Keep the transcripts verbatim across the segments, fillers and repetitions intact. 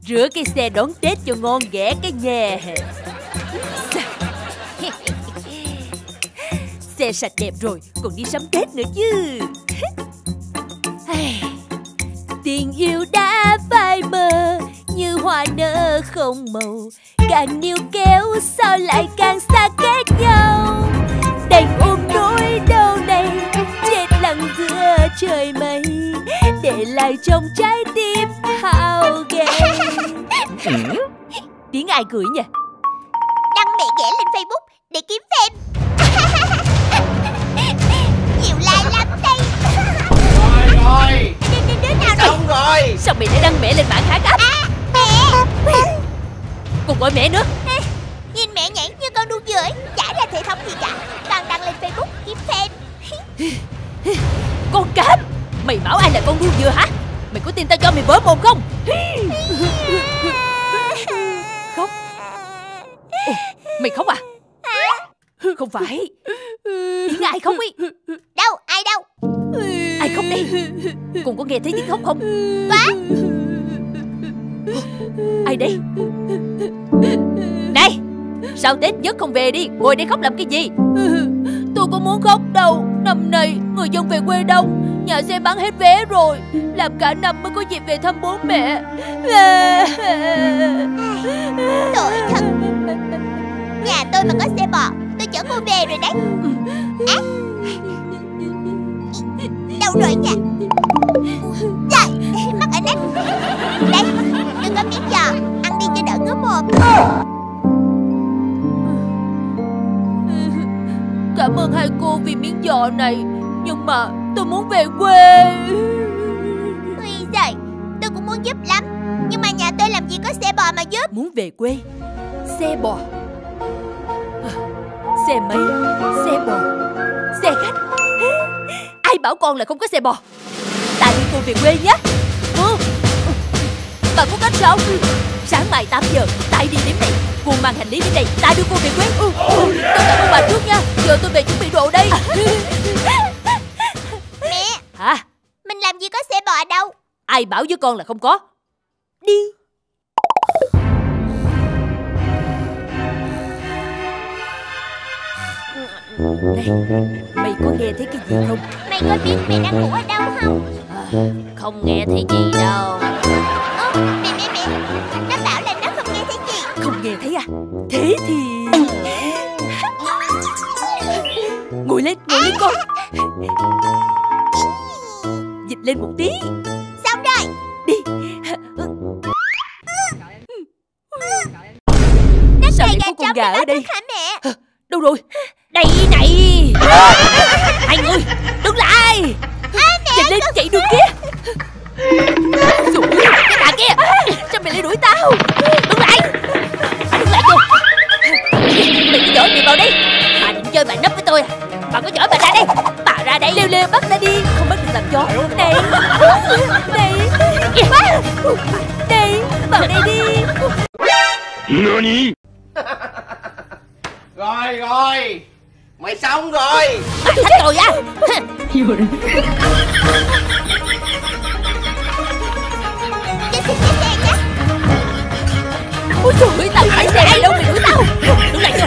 rửa cái xe đón Tết cho ngon ghẻ cái nhà. Xe sạch đẹp rồi, còn đi sắm Tết nữa chứ. Tình yêu đã phai mờ như hoa nở không màu, càng níu kéo sao lại càng xa cách nhau. Đành ôm nỗi đau này chết lặng giữa trời mây, để lại trong trái tim hao gầy. Tiếng ai cười nhỉ? Đăng mẹ ghẻ lên Facebook để kiếm fan. Nhiều like lắm đây. Rồi rồi. Đứa, đứa, đứa nào xong rồi, rồi. Sao mày lại đăng mẹ lên bảng hạ cấp? À, mẹ. Còn gọi mẹ nữa. À, nhìn mẹ nhảy như con đu dừa, chả ra thể thống gì cả, toàn đăng lên Facebook kiếm fan. Con cám, mày bảo ai là con đu dừa hả? Mày có tin tao cho mày vỡ mồm không? Khóc. Ồ, mày khóc à? Không phải. Tiếng ai khóc ý? Đâu, ai đâu? Ai khóc đây? Con có nghe thấy tiếng khóc không? Có. Ai đây? Này, sao Tết nhất không về đi, ngồi đây khóc làm cái gì? Tôi có muốn khóc đâu. Năm nay người dân về quê đông, nhà xe bán hết vé rồi, làm cả năm mới có dịp về thăm bố mẹ. Tội thật. Nhà tôi mà có xe bò, tôi chở cô về rồi đấy. À, đâu rồi nhỉ? Trời, mắc ở nách. Đây, đừng có miếng giò, ăn đi cho đỡ ngứa mồm. Cảm ơn hai cô vì miếng giò này, nhưng mà tôi muốn về quê. Ui giời, tôi cũng muốn giúp lắm, nhưng mà nhà tôi làm gì có xe bò mà giúp. Muốn về quê? Xe bò, xe máy, xe bò, xe khách. Ai bảo con là không có xe bò? Ta đi cô về quê nhé. Ừ. Bà có cách sao? Sáng mai tám giờ Tại đi đến đây, cô mang hành lý đến đây, ta đưa cô về quê. Ừ. Ừ. Tôi cảm ơn bà trước nha. Giờ tôi về chuẩn bị đồ đây. Mẹ. Hả? Mình làm gì có xe bò đâu. Ai bảo với con là không có? Đi. Này, mày có nghe thấy cái gì không? Mày có biết mẹ đang ngủ ở đâu không? À, không nghe thấy gì đâu. Ơ, mẹ mẹ mẹ, nó bảo là nó không nghe thấy gì. Không nghe thấy à? Thế thì ngồi lên, ngồi lên con. Dịch lên một tí. Xong rồi. Đi. Nó sao cây lại gà có con trống gà ở đây? hả mẹ? Đâu rồi? Đây này. Hai người đứng lại. À, Chạy lên, chạy đường kia. Dụ, cái bà kia. Sao mày lại đuổi tao? Đứng lại. Bà đứng lại vô. Mày cứ dỗ mày vào đi. Bà định chơi bà nấp với tôi à? Bà có giỏi bà ra đây. Bà ra đây. Leo leo bắt ra đi. Không bắt được làm chó. Đây. Đây. Đây. Vào đây đi. Nani? Rồi rồi, mày xong rồi. Bà thách tôi á. Cho xin cái xe nhé. Ôi trời ơi, tao phải xe ai đâu mày đuổi tao. Đứng lại chưa?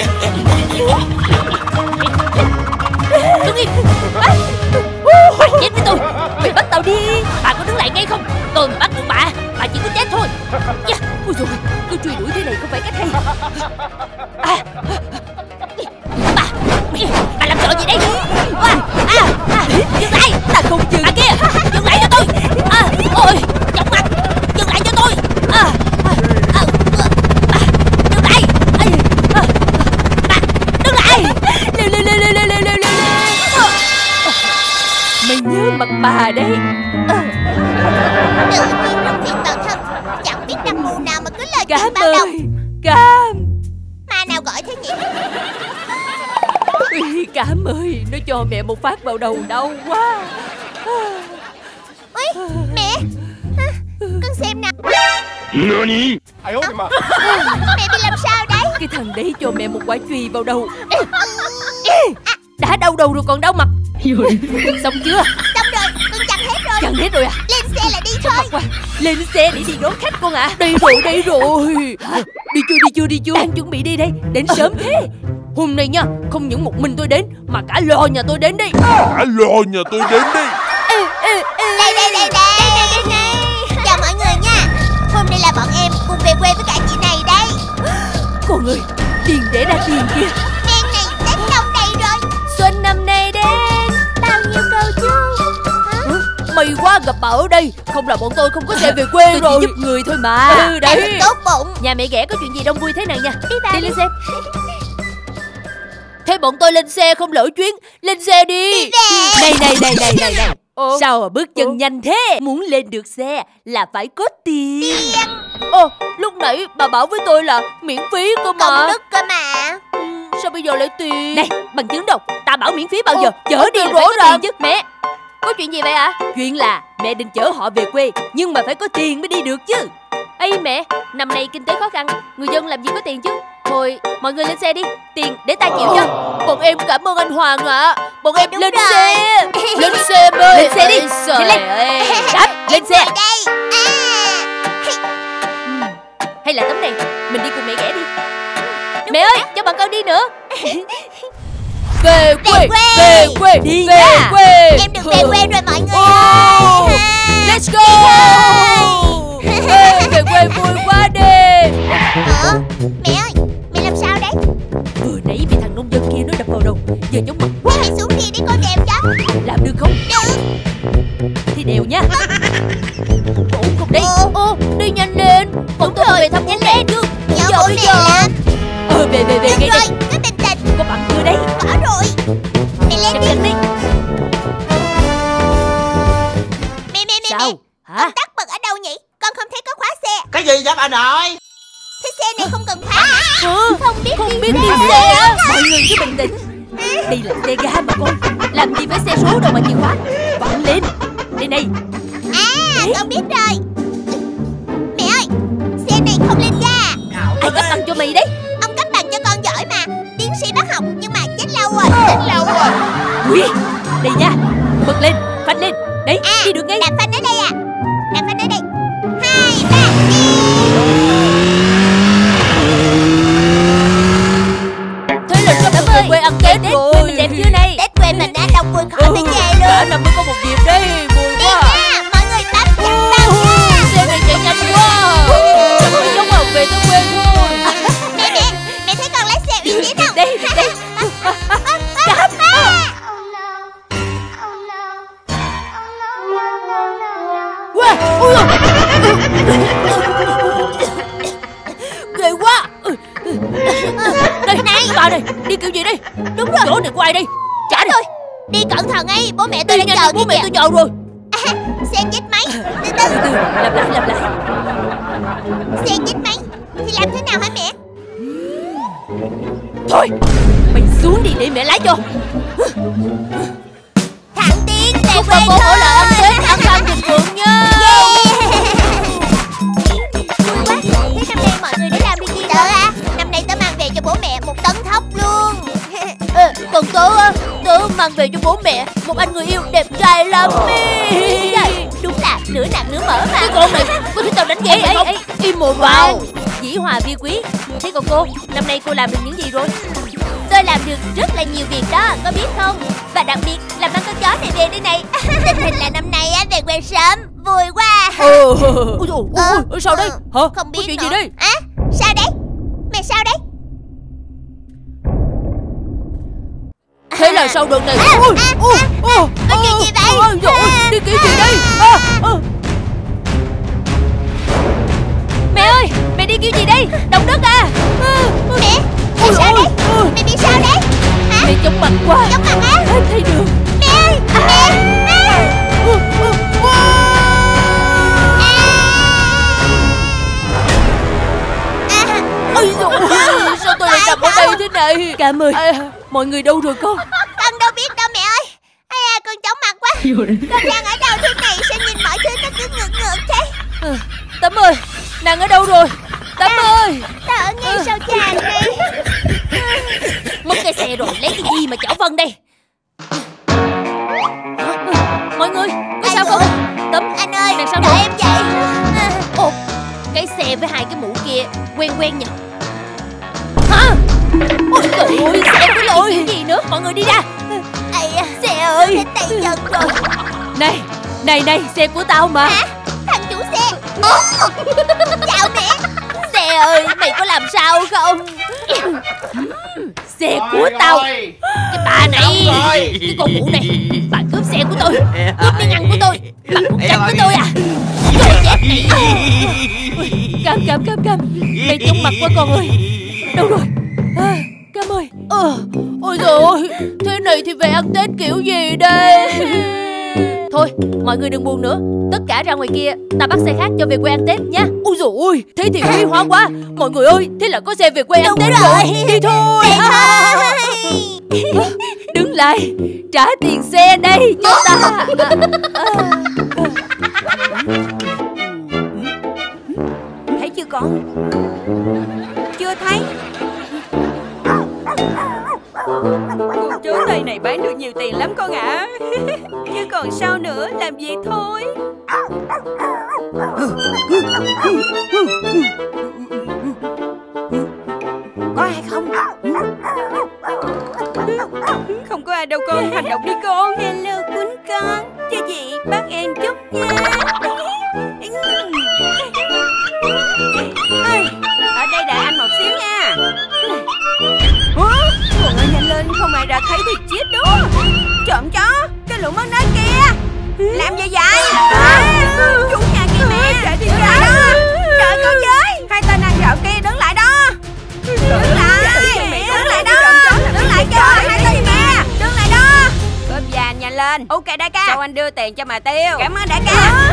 Đứng im. Bà chết với tôi. Mày bắt tao đi. Bà có đứng lại ngay không? Tôi mà bắt được bà, bà chỉ có chết thôi. Yeah. Ôi trời ơi, tôi truy đuổi thế này không phải cách hay. À. Bà, bà làm trò gì đây? À, à, à, dừng lại. Ta không dừng. Bà kia, dừng lại cho tôi. À, ôi, chóng mặt. Dừng lại cho tôi. À, à, à, bà, dừng lại. À, à, bà, dừng lại. Leo leo leo leo leo leo leo leo. Mày nhớ mặt bà đấy. À. Tự nhiên rất phiền bản thân, chẳng biết đằng mù nào mà cứ lời Cám chuyện bao đầu. ơi, Cám. Ma nào gọi thế nhỉ? Ui, Cám ơi, nó cho mẹ một phát vào đầu đau quá. Ui, mẹ. À, con xem nào. Nani? À, mẹ bị làm sao đấy? Cái thằng đấy cho mẹ một quả chùy vào đầu. Đã đau đầu rồi còn đau mặt. Xong chưa? Xong rồi, con chặn hết rồi. Chặn hết rồi à? Lên xe. xe là đi Chóng thôi. mặt quá. Lên xe để đi đón khách con ạ. à. Đây rồi, đây rồi. Hả? Đi chưa, đi chưa, đi chưa. Đang chuẩn bị đi đây. Đến sớm thế. Hôm nay nha, không những một mình tôi đến mà cả lò nhà tôi đến đi. Cả lò nhà tôi đến đi. Đây đây đây đây đây đây đây đây. Chào mọi người nha. Hôm nay là bọn em cùng về quê với cả chị này đây. Con ơi, tiền để ra tiền kia. Đen này Tết đông đầy rồi. Xuân năm nay đến Bao nhiêu câu chu. Hả? May quá gặp bà ở đây. Không là bọn tôi không có xe về quê tôi rồi. Tôi chỉ giúp người thôi mà. Ừ đấy. Em tốt bụng. Nhà mẹ ghẻ có chuyện gì đông vui thế này nha. Đi vào Đi đi. lên xe. Thế bọn tôi lên xe không lỡ chuyến. Lên xe đi. Đi về. Này này này này này này. Ồ. Sao mà bước chân Ồ. nhanh thế? Muốn lên được xe là phải có tiền. Tiền. Ồ, lúc nãy bà bảo với tôi là miễn phí cơ mà. Công đức cơ mà. Ừ, sao bây giờ lại tiền? Này, bằng chứng đâu? Ta bảo miễn phí bao Ồ, giờ? Chở ồ, đi là rõ phải có ràng. tiền chứ. Mẹ, có chuyện gì vậy ạ? À? Chuyện là mẹ định chở họ về quê, nhưng mà phải có tiền mới đi được chứ. Ây mẹ, năm nay kinh tế khó khăn, người dân làm gì có tiền chứ. Thôi, mọi người lên xe đi. Tiền để ta chịu cho. Bọn em cảm ơn anh Hoàng ạ. à. Bọn em Đúng lên rồi. xe. Lên xe bơi. Lên xe đi. Trời Nhanh lên. Đáp, lên Em xe. ngồi đây. À. Ừ. Hay là tấm này, mình đi cùng mẹ ghẻ đi. Mẹ ơi, cho bạn con đi nữa. Về quê, Về quê. về quê, Đi về nha. quê. Em được về quê rồi mọi người Oh, ơi. let's go. Ê, về quê vui quá đi. Hả? Mẹ ơi, mẹ làm sao đấy? Vừa nãy bị thằng nông dân kia nó đập vào đầu, giờ chóng mặt quá. Mẹ xuống đi để con đèo cho. Làm được không? Được. Thì đều nha. Ủa không đi. Ồ. Ô, đi nhanh lên. Bọn tôi về thăm bố mẹ chứ. Nhớ Giờ bố bây mẹ giờ. làm. Ờ, về về về Được ngay rồi, đây. cứ bình tĩnh. Có bằng chưa đấy? Có rồi. Mẹ lên Chậm đi. chậm đi. Mẹ mẹ mẹ Sao? mẹ. Hả? Công tắc bật ở đâu nhỉ? Con không thấy có khóa xe. Cái gì vậy bà nội? Thế xe này không cần khóa hả? Hả? Không biết Không đi biết xe. đi xe á. Mọi người cứ bình tĩnh. Đây là xe ga mà con. Làm gì phải xe số đâu mà chìa khóa. Vặn lên. Đây này. À, con biết rồi. Mẹ ơi, xe này không lên ga. Ai cấp bằng cho mày đấy? Ông cấp bằng cho con giỏi mà. Tiến sĩ bác học nhưng mà chết lâu rồi. Chết lâu rồi. Ui, đây nha. Bật lên, phanh lên. Đấy, À, đi được ngay. đạp phanh ở đây à. Đạp phanh ở đây. Hai, ba, đi. Thế là sắp được về quê ăn Tết rồi. Quê mình đẹp chưa này? Tết quê mình đã đông vui khỏi phải về Cả luôn. năm mới có một dịp đấy. Vui Đi quá. nha, mọi người bám chặt vào nha. Xe này chạy nhanh quá. Chẳng phải giống mà về tới quê thôi. Mẹ mẹ, mẹ thấy con lái xe uy tín không? Đây, đây. Đạp. Wow, ui dồi. Ghê quá. Đây, Này. bà này, đi kiểu gì đây? Đúng rồi. Chỗ này của ai đây? Trả đi. Thôi, đi cẩn thận ấy, bố mẹ tôi Đi đang nhanh, chờ bố kìa mẹ kìa. tôi chờ rồi. À, xe chết máy. Từ Từ từ, từ, làm lại, làm lại. xe chết máy. Thì làm thế nào hả mẹ? Thôi, mày xuống đi để mẹ lái cho. Thẳng tiến về Chúc quê bà bố thôi. ở lại ăn Tết, ăn cam thịnh vượng nha. Vui quá. Thế năm nay mọi người đã làm được gì tớ à? Năm nay tớ mang về cho bố mẹ một tấn thóc luôn. Ê, còn tớ á, tớ mang về cho bố mẹ một anh người yêu đẹp trai lắm ý. Trời, đúng là nửa nặng nửa mỡ mà. Cái con này, có thể tao đánh ghét mày không? Im một vào. Dĩ hòa vi quý. Thế còn cô, năm nay cô làm được những gì rồi? Tôi làm được rất là nhiều việc đó, có biết không? Và đặc biệt là mang con chó này về đây này. Tình hình là năm nay á về quê sớm, vui quá. Ờ, ôi dồi, Ờ, ôi, sao đấy? ờ, Hả? Không biết Có chuyện nữa. gì đây? À, sao đấy? Mẹ sao đấy? Thế là sau đợt này. À, Ôi, à, ôi, à, ôi, có chuyện gì vậy? Ôi dồi, À, đi kiểu gì à, đây? à, À, à. Mẹ ơi, mẹ đi kiểu gì đây? Động đất à? À, Mẹ, mẹ ôi, sao ôi, đấy? ôi. Mẹ bị sao đấy? Hả? Mẹ chóng mặt quá. Chóng mặt á? Hết thấy đường. Mẹ ơi, mẹ. À. Ôi, ôi, ôi. À. Ôi dồi ôi, sao tôi lại nằm ở đây thế này? Cảm ơn. À, mọi người đâu rồi con? Con đâu biết đâu mẹ ơi. Ây à, con chóng mặt quá. Con đang ở đâu thế này? Sao nhìn mọi thứ nó cứ ngược ngược thế? À, Tấm ơi, nàng ở đâu rồi? Tấm ơi. Tao ở ngay sau tràn đây. Mất cái xe rồi, lấy cái gì mà chở Vân đây? Mọi người, có sao không? Tấm, Anh ơi, nè, sao Đợi được? em vậy. Ồ, cái xe với hai cái mũ kia quen quen nhỉ? Hả? Ôi trời ơi, xe của lỗi cái gì nữa? Mọi người đi ra. Ây da, xe ơi, hết tay chân rồi. Này, này này, xe của tao mà. Hả? Thằng chủ xe. Chào mẹ. Xe ơi, mày có làm sao không? Xe Rồi, của tao. rồi. Cái bà này, Xong rồi. cái con mụ này, bà cướp xe của tôi, cướp miếng ăn của tôi, bà muốn tranh với tôi à? Tôi chết này. Cam cam cam cam, mày chóng mặt quá con ơi. Đâu rồi? À, Cam ơi. Ờ, ôi trời ơi, thế này thì về ăn Tết kiểu gì đây? Thôi, mọi người đừng buồn nữa. Tất cả ra ngoài kia, ta bắt xe khác cho về quê ăn Tết nha. Ôi dồi ôi, thế thì quý hóa quá. Mọi người ơi, thế là có xe về quê ăn Đúng Tết rồi. rồi. Đi thôi. Đi thôi. Đứng lại, trả tiền xe đây cho ta. Thấy chưa con? Chưa thấy. Cô chú Tây này bán được nhiều tiền lắm con ạ. Chứ còn sao nữa, làm việc thôi. Có ai không? Không có ai đâu con, hành động đi con. Hello cuốn con, cho chị bắt em chút nha. Ở đây đợi anh một xíu nha. Con ơi nhanh lên, không ai ra thấy thì chết đó. Trộm chó, cái lũ mất nết kia. Làm gì vậy? À, chủ nhà kia mẹ. Chạy đi Đứng lại đó. Đợi con với. Hai tên ăn trộm kia đứng lại đó. Đứng lại. Đứng lại đó. Đứng lại cho hai tên mẹ. Đứng lại đó. Cướp già nhanh lên. Ok đại ca. Cho anh đưa tiền cho mà tiêu. Cảm ơn đại ca.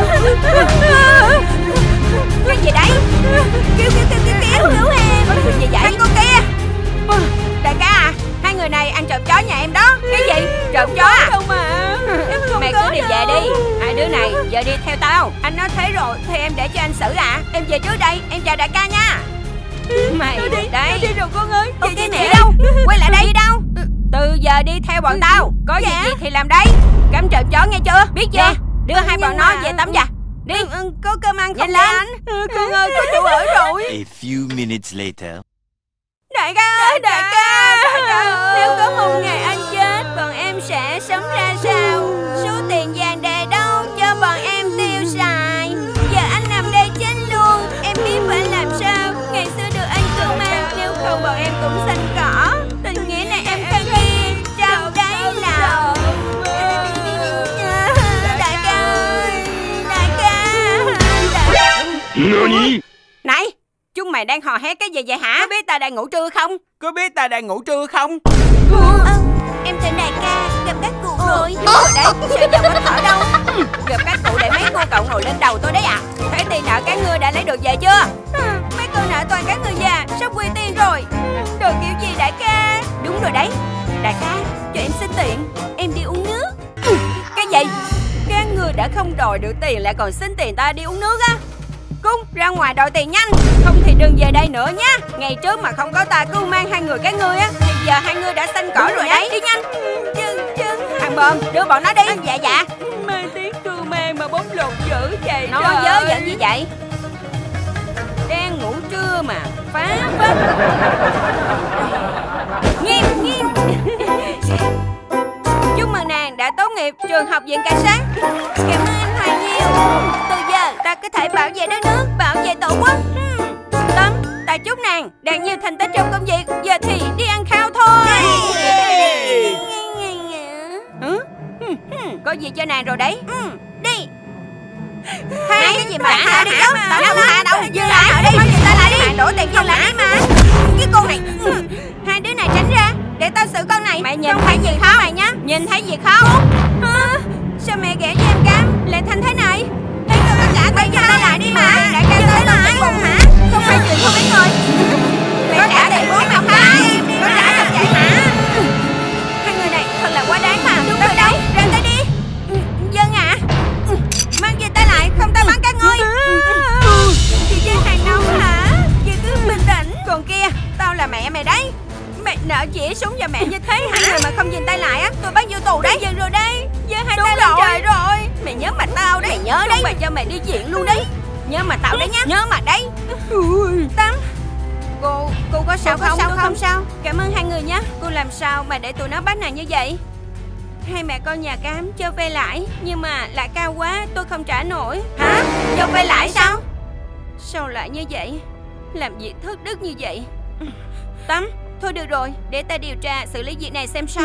Cái gì đấy? Kêu kêu kêu kêu kêu. Cứu em. Có chuyện gì vậy? Thằng con kia. Đại ca à, hai người này ăn trộm chó nhà em đó. Cái gì? Trộm chó à? Không mà. Mày cứ đi về đi. Hai đứa này giờ đi theo tao. Anh nói thế rồi thì em để cho anh xử à. Em về trước đây, em chào đại ca nha. Mày Tôi đi, đây. tôi đi rồi con ơi. Ok mẹ đâu? Quay lại đây. Đi đâu? Từ giờ đi theo bọn tao. Có việc gì thì làm đấy. Cấm trộm chó nghe chưa? Biết chưa? Đưa hai bọn nó về tắm giặt. Đi. Có cơm ăn không lên? Con ơi, có chỗ ở rồi. A few minutes later. Đại ca ơi, đại ca, đại ca ơi. Nếu có một ngày anh chết, bọn em sẽ sống ra sao? Số tiền vàng để đâu cho bọn em tiêu xài? Giờ anh nằm đây chết luôn, em biết phải làm sao. Ngày xưa được anh cưng mang, nếu không bọn em cũng xanh cỏ. Tình nghĩa này em khăng ghi trong đáy lòng. Đại ca ơi, đại ca, đại ca. Nani? Này, chúng mày đang hò hét cái gì vậy hả? Có biết ta đang ngủ trưa không? Có biết ta đang ngủ trưa không? Ờ, em tên đại ca, gặp các cụ rồi. Đúng rồi đấy, sao giờ có thở đâu. Gặp các cụ để mấy cô cậu ngồi lên đầu tôi đấy ạ. À. Thế tiền nợ các ngươi đã lấy được về chưa? À, mấy cô nợ toàn các người già, sắp quy tiền rồi. Đồ kiểu gì đại ca? Đúng rồi đấy, đại ca, cho em xin tiền, em đi uống nước. Ừ, cái gì? Các người đã không đòi được tiền lại còn xin tiền ta đi uống nước á? Cung, ra ngoài đòi tiền nhanh. Không thì đừng về đây nữa nhá. Ngày trước mà không có ta cứu mang hai người các ngươi á, thì giờ hai người đã xanh cỏ rồi đấy. Đi nhanh. Chân chân. Thằng Bơm, đưa bọn nó đi. Dạ dạ. Mai tiếng cưu mang mà bóng lột dữ vậy. Nó trời dớ ơi. giận gì vậy? Đang ngủ trưa mà phá phách. Nghiêm nghiêm. Chúc mừng nàng đã tốt nghiệp trường học viện cảnh sát. Cảm ơn anh Hoài nhiều. Từ giờ ta có thể bảo vệ đất nước, bảo vệ tổ quốc. Tấm, ta chúc nàng đạt nhiều thành tích trong công việc. Giờ thì đi ăn khao thôi. Ừ? Có gì cho nàng rồi đấy. Đi. Hai cái gì mà hạ đi đâu? Tao không hạ đâu. Dừng lại đi. Dừng tay lại đi. Bạn đổ tiền không lại mà. Cái con này. Hai đứa này tránh ra. Để tao xử con này. Mày nhìn thấy gì không mày nhá? Nhìn thấy gì không? À, sao mẹ ghẻ cho em Cam lại thành thế này? Thấy tôi tất cả tay cho lại đi mà. Đại ca tới làm cái bụng hả? Không phải chuyện không biết rồi. Có trả tiền bố nào không? Có trả không vậy hả? Hai người này thật là quá đáng mà. Đúng rồi đấy. Ra tay đi. Dân à. Mang về tay lại, không tao bắn các ngươi. Chị chơi hàng nóng hả? Chị cứ bình tĩnh. Còn kia, tao là mẹ mày đấy. Mày nợ chỉ súng vào mẹ như thế hả? Hai người mà không dừng tay lại á, tôi bắt vô tù đấy. Dừng rồi đây. Giơ hai tay lên trời rồi. Mày nhớ mặt tao tao đấy. Mày nhớ đấy. Mày cho mày đi viện luôn đấy. Nhớ mà tao đấy nhá. Nhớ mà đấy. Tâm, Cô, cô có sao cô không? Sao không? không sao. Cảm ơn hai người nhé. Cô làm sao mà để tụi nó bắt nạt như vậy? Hai mẹ con nhà cám cho vay lãi, nhưng mà lãi cao quá tôi không trả nổi. Hả? Cho vay lãi sao? Sao lại như vậy? Làm việc thất đức như vậy. Tâm, thôi được rồi, để ta điều tra xử lý việc này xem sao.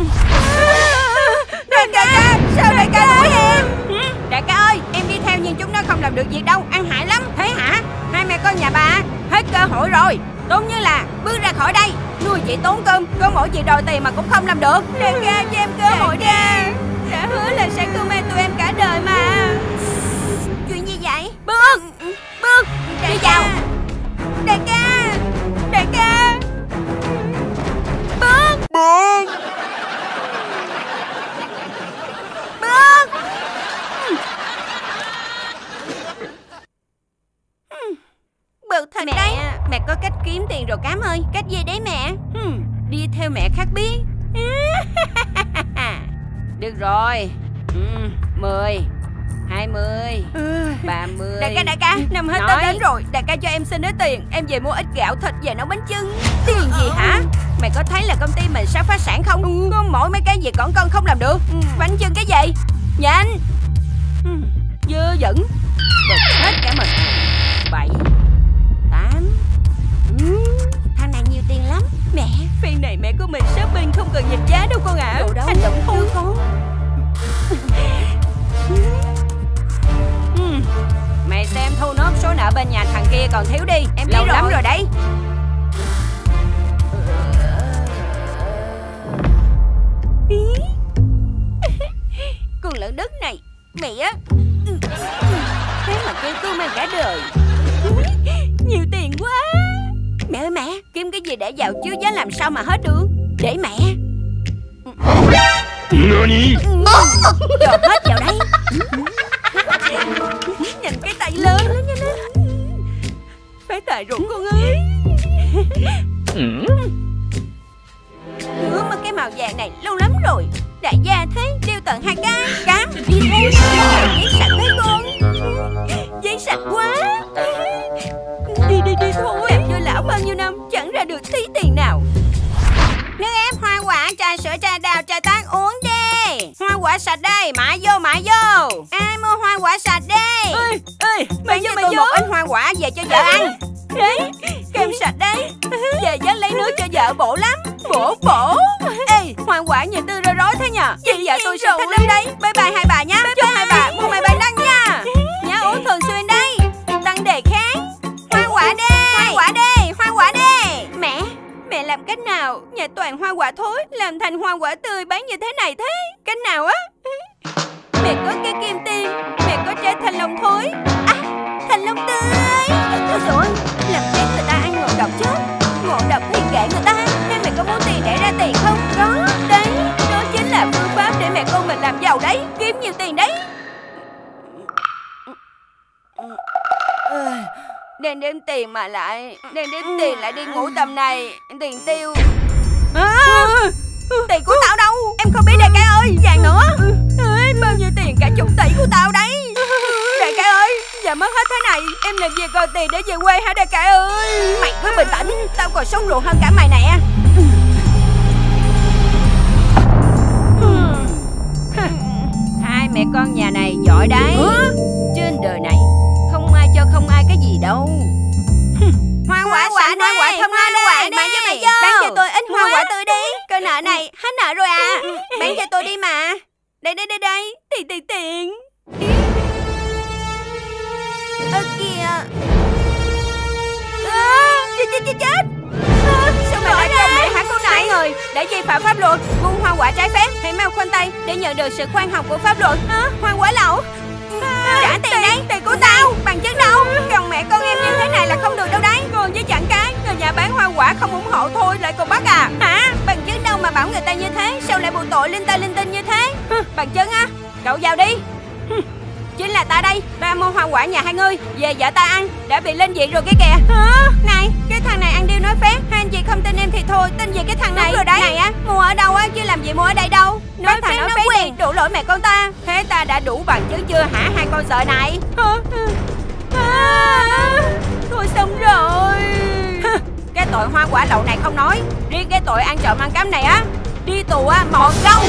Đại ca, sao đại ca đuổi em? Đại ca ơi, em đi theo nhưng chúng nó không làm được việc đâu, ăn hại lắm. Thế hả? Hai mẹ con nhà bà hết cơ hội rồi. Tốt như là bước ra khỏi đây. Nuôi chị tốn cơm, có mỗi chị đòi tiền mà cũng không làm được. Đại ca cho em cơ hội đi. Đã hứa là sẽ cưu mang tụi em cả đời mà. Chuyện gì vậy? Bước, bước, đi vào. Đại ca, đại ca. Bước, Bước. bước. Bực thật mẹ, đấy. Mẹ có cách kiếm tiền rồi Cám ơi. Cách gì đấy mẹ? Hmm, đi theo mẹ khác biết. Được rồi. uhm, Mười, hai mươi, ba mươi. Đại ca, đại ca, năm hết Tết đến rồi. Đại ca cho em xin ít tiền, em về mua ít gạo thịt về nấu bánh chưng. Tiền gì hả? Mày có thấy là công ty mình sắp phá sản không? Ừ. Có mỗi mấy cái gì còn con không làm được. ừ. Bánh chưng cái gì? Nhanh. Dơ dẫn. Bực hết cả mình. Bảy, tám. ừ. Thằng này nhiều tiền lắm. Mẹ, phiên này mẹ của mình shopping không cần nhìn giá đâu con ạ. Đồ đâu hành động thôi con. ừ. Mày xem thu nốt số nợ bên nhà thằng kia còn thiếu đi. Em lâu lắm rồi đấy. Con lợn đất này. Mẹ á, thế mà kêu tôi mang cả đời. Nhiều tiền quá. Mẹ ơi mẹ, kiếm cái gì để vào chứ giá làm sao mà hết được. Để mẹ. Nani? Cho hết vào đây. Nhìn cái tay lớn lớn nha nó. Phải tài rụng con ơi. Ủa mà cái màu vàng này lâu lắm rồi. Đại gia thế, đeo tận hai cái. Cám, đi thôi. Giấy sạch đấy con. Giấy sạch quá. Đi đi đi thôi. Làm vô lão bao nhiêu năm chẳng ra được tí tiền nào. Nước ép hoa quả, trà sữa, trà đào, trà tart uống đi. Hoa quả sạch đây, mã vô mã vô. Ai mua hoa quả sạch đi. Ê, ê, mày cho tôi một ít hoa quả về cho vợ ăn. Đấy, kem sạch đấy. Về dắt lấy nước cho vợ bổ lắm. Bổ bổ. Ê, hoa quả nhìn tươi rối rối thế nhờ. Chị vợ tôi sẽ thích lắm đấy. Bye bye hai bà nhá. Chúc hai bà mua mày bài đăng nha. Nhớ uống thường xuyên đấy. Tăng đề kháng. Hoa quả đi. Hoa quả đi. Hoa quả đi. Mẹ, mẹ làm cách nào nhà toàn hoa quả thối làm thành hoa quả tươi bán như thế này thế? Cách nào á? Mẹ có cái kim tiêm. Mẹ có trái thanh long thối. À, thanh long tươi. Ôi dồi, làm chết người ta ăn ngộ độc chứ. Ngộ độc thì kệ người ta. Thế mẹ có muốn tiền để ra tiền không? Có, đấy. Đó chính là phương pháp để mẹ con mình làm giàu đấy. Kiếm nhiều tiền đấy. Đang đếm tiền mà lại Đang đếm tiền lại đi ngủ tầm này. Tiền tiêu. À, tiền của tao đâu? Em không biết đại ca ơi. Vàng nữa. Ê, bao nhiêu tiền? Cả chục tỷ của tao đấy. Đại ca ơi, giờ mất hết thế này em làm gì còn tiền để về quê hả đại ca ơi? Mày cứ bình tĩnh. Tao còn sống ruột hơn cả mày nè. Hai mẹ con nhà này giỏi đấy. Trên đời này không ai cho không ai cái gì đâu. Hoa quả sạch đây, hoa quả thơm hoa quả đi. Bán cho mày vô. Bán cho tôi ít hoa quả tươi đi. Cơn nợ này hết nợ rồi à. Bán cho tôi đi mà. Đây đây đây đây. Tiền tiền tiền. Ơ kìa. Chết chết chết chết. Sao mày lại chồng mẹ hả cô này? Người đã vi phạm pháp luật buôn hoa quả trái phép. Hãy mau khoanh tay để nhận được sự khoan hồng của pháp luật. Hoa quả lậu. Trả tiền đấy. Tiền của tao. Bằng chứng đâu? Còn mẹ con em như thế này là không được đâu đấy. Còn với chẳng cái người nhà bán hoa quả không ủng hộ thôi lại còn bắt à? Hả? Bằng chứng đâu mà bảo người ta như thế? Sao lại buộc tội linh ta linh tinh như thế? Bằng chứng á? Cậu vào đi. chính là ta đây, ba mua hoa quả nhà hai ngươi về vợ ta ăn, đã bị lên diện rồi cái kìa. Hả? Này, cái thằng này ăn điêu nói phét, hai anh chị không tin em thì thôi, tin về cái thằng này. Đúng rồi đấy. Này á, mua ở đâu á chứ làm gì mua ở đây đâu. Nói thằng nói phét đi, đủ lỗi mẹ con ta. Thế ta đã đủ bằng chứng chưa hả hai con sợ này? Hả? À, thôi xong rồi. Cái tội hoa quả lậu này không nói, riêng cái tội ăn trộm ăn cắp này á, đi tù á mòn gông.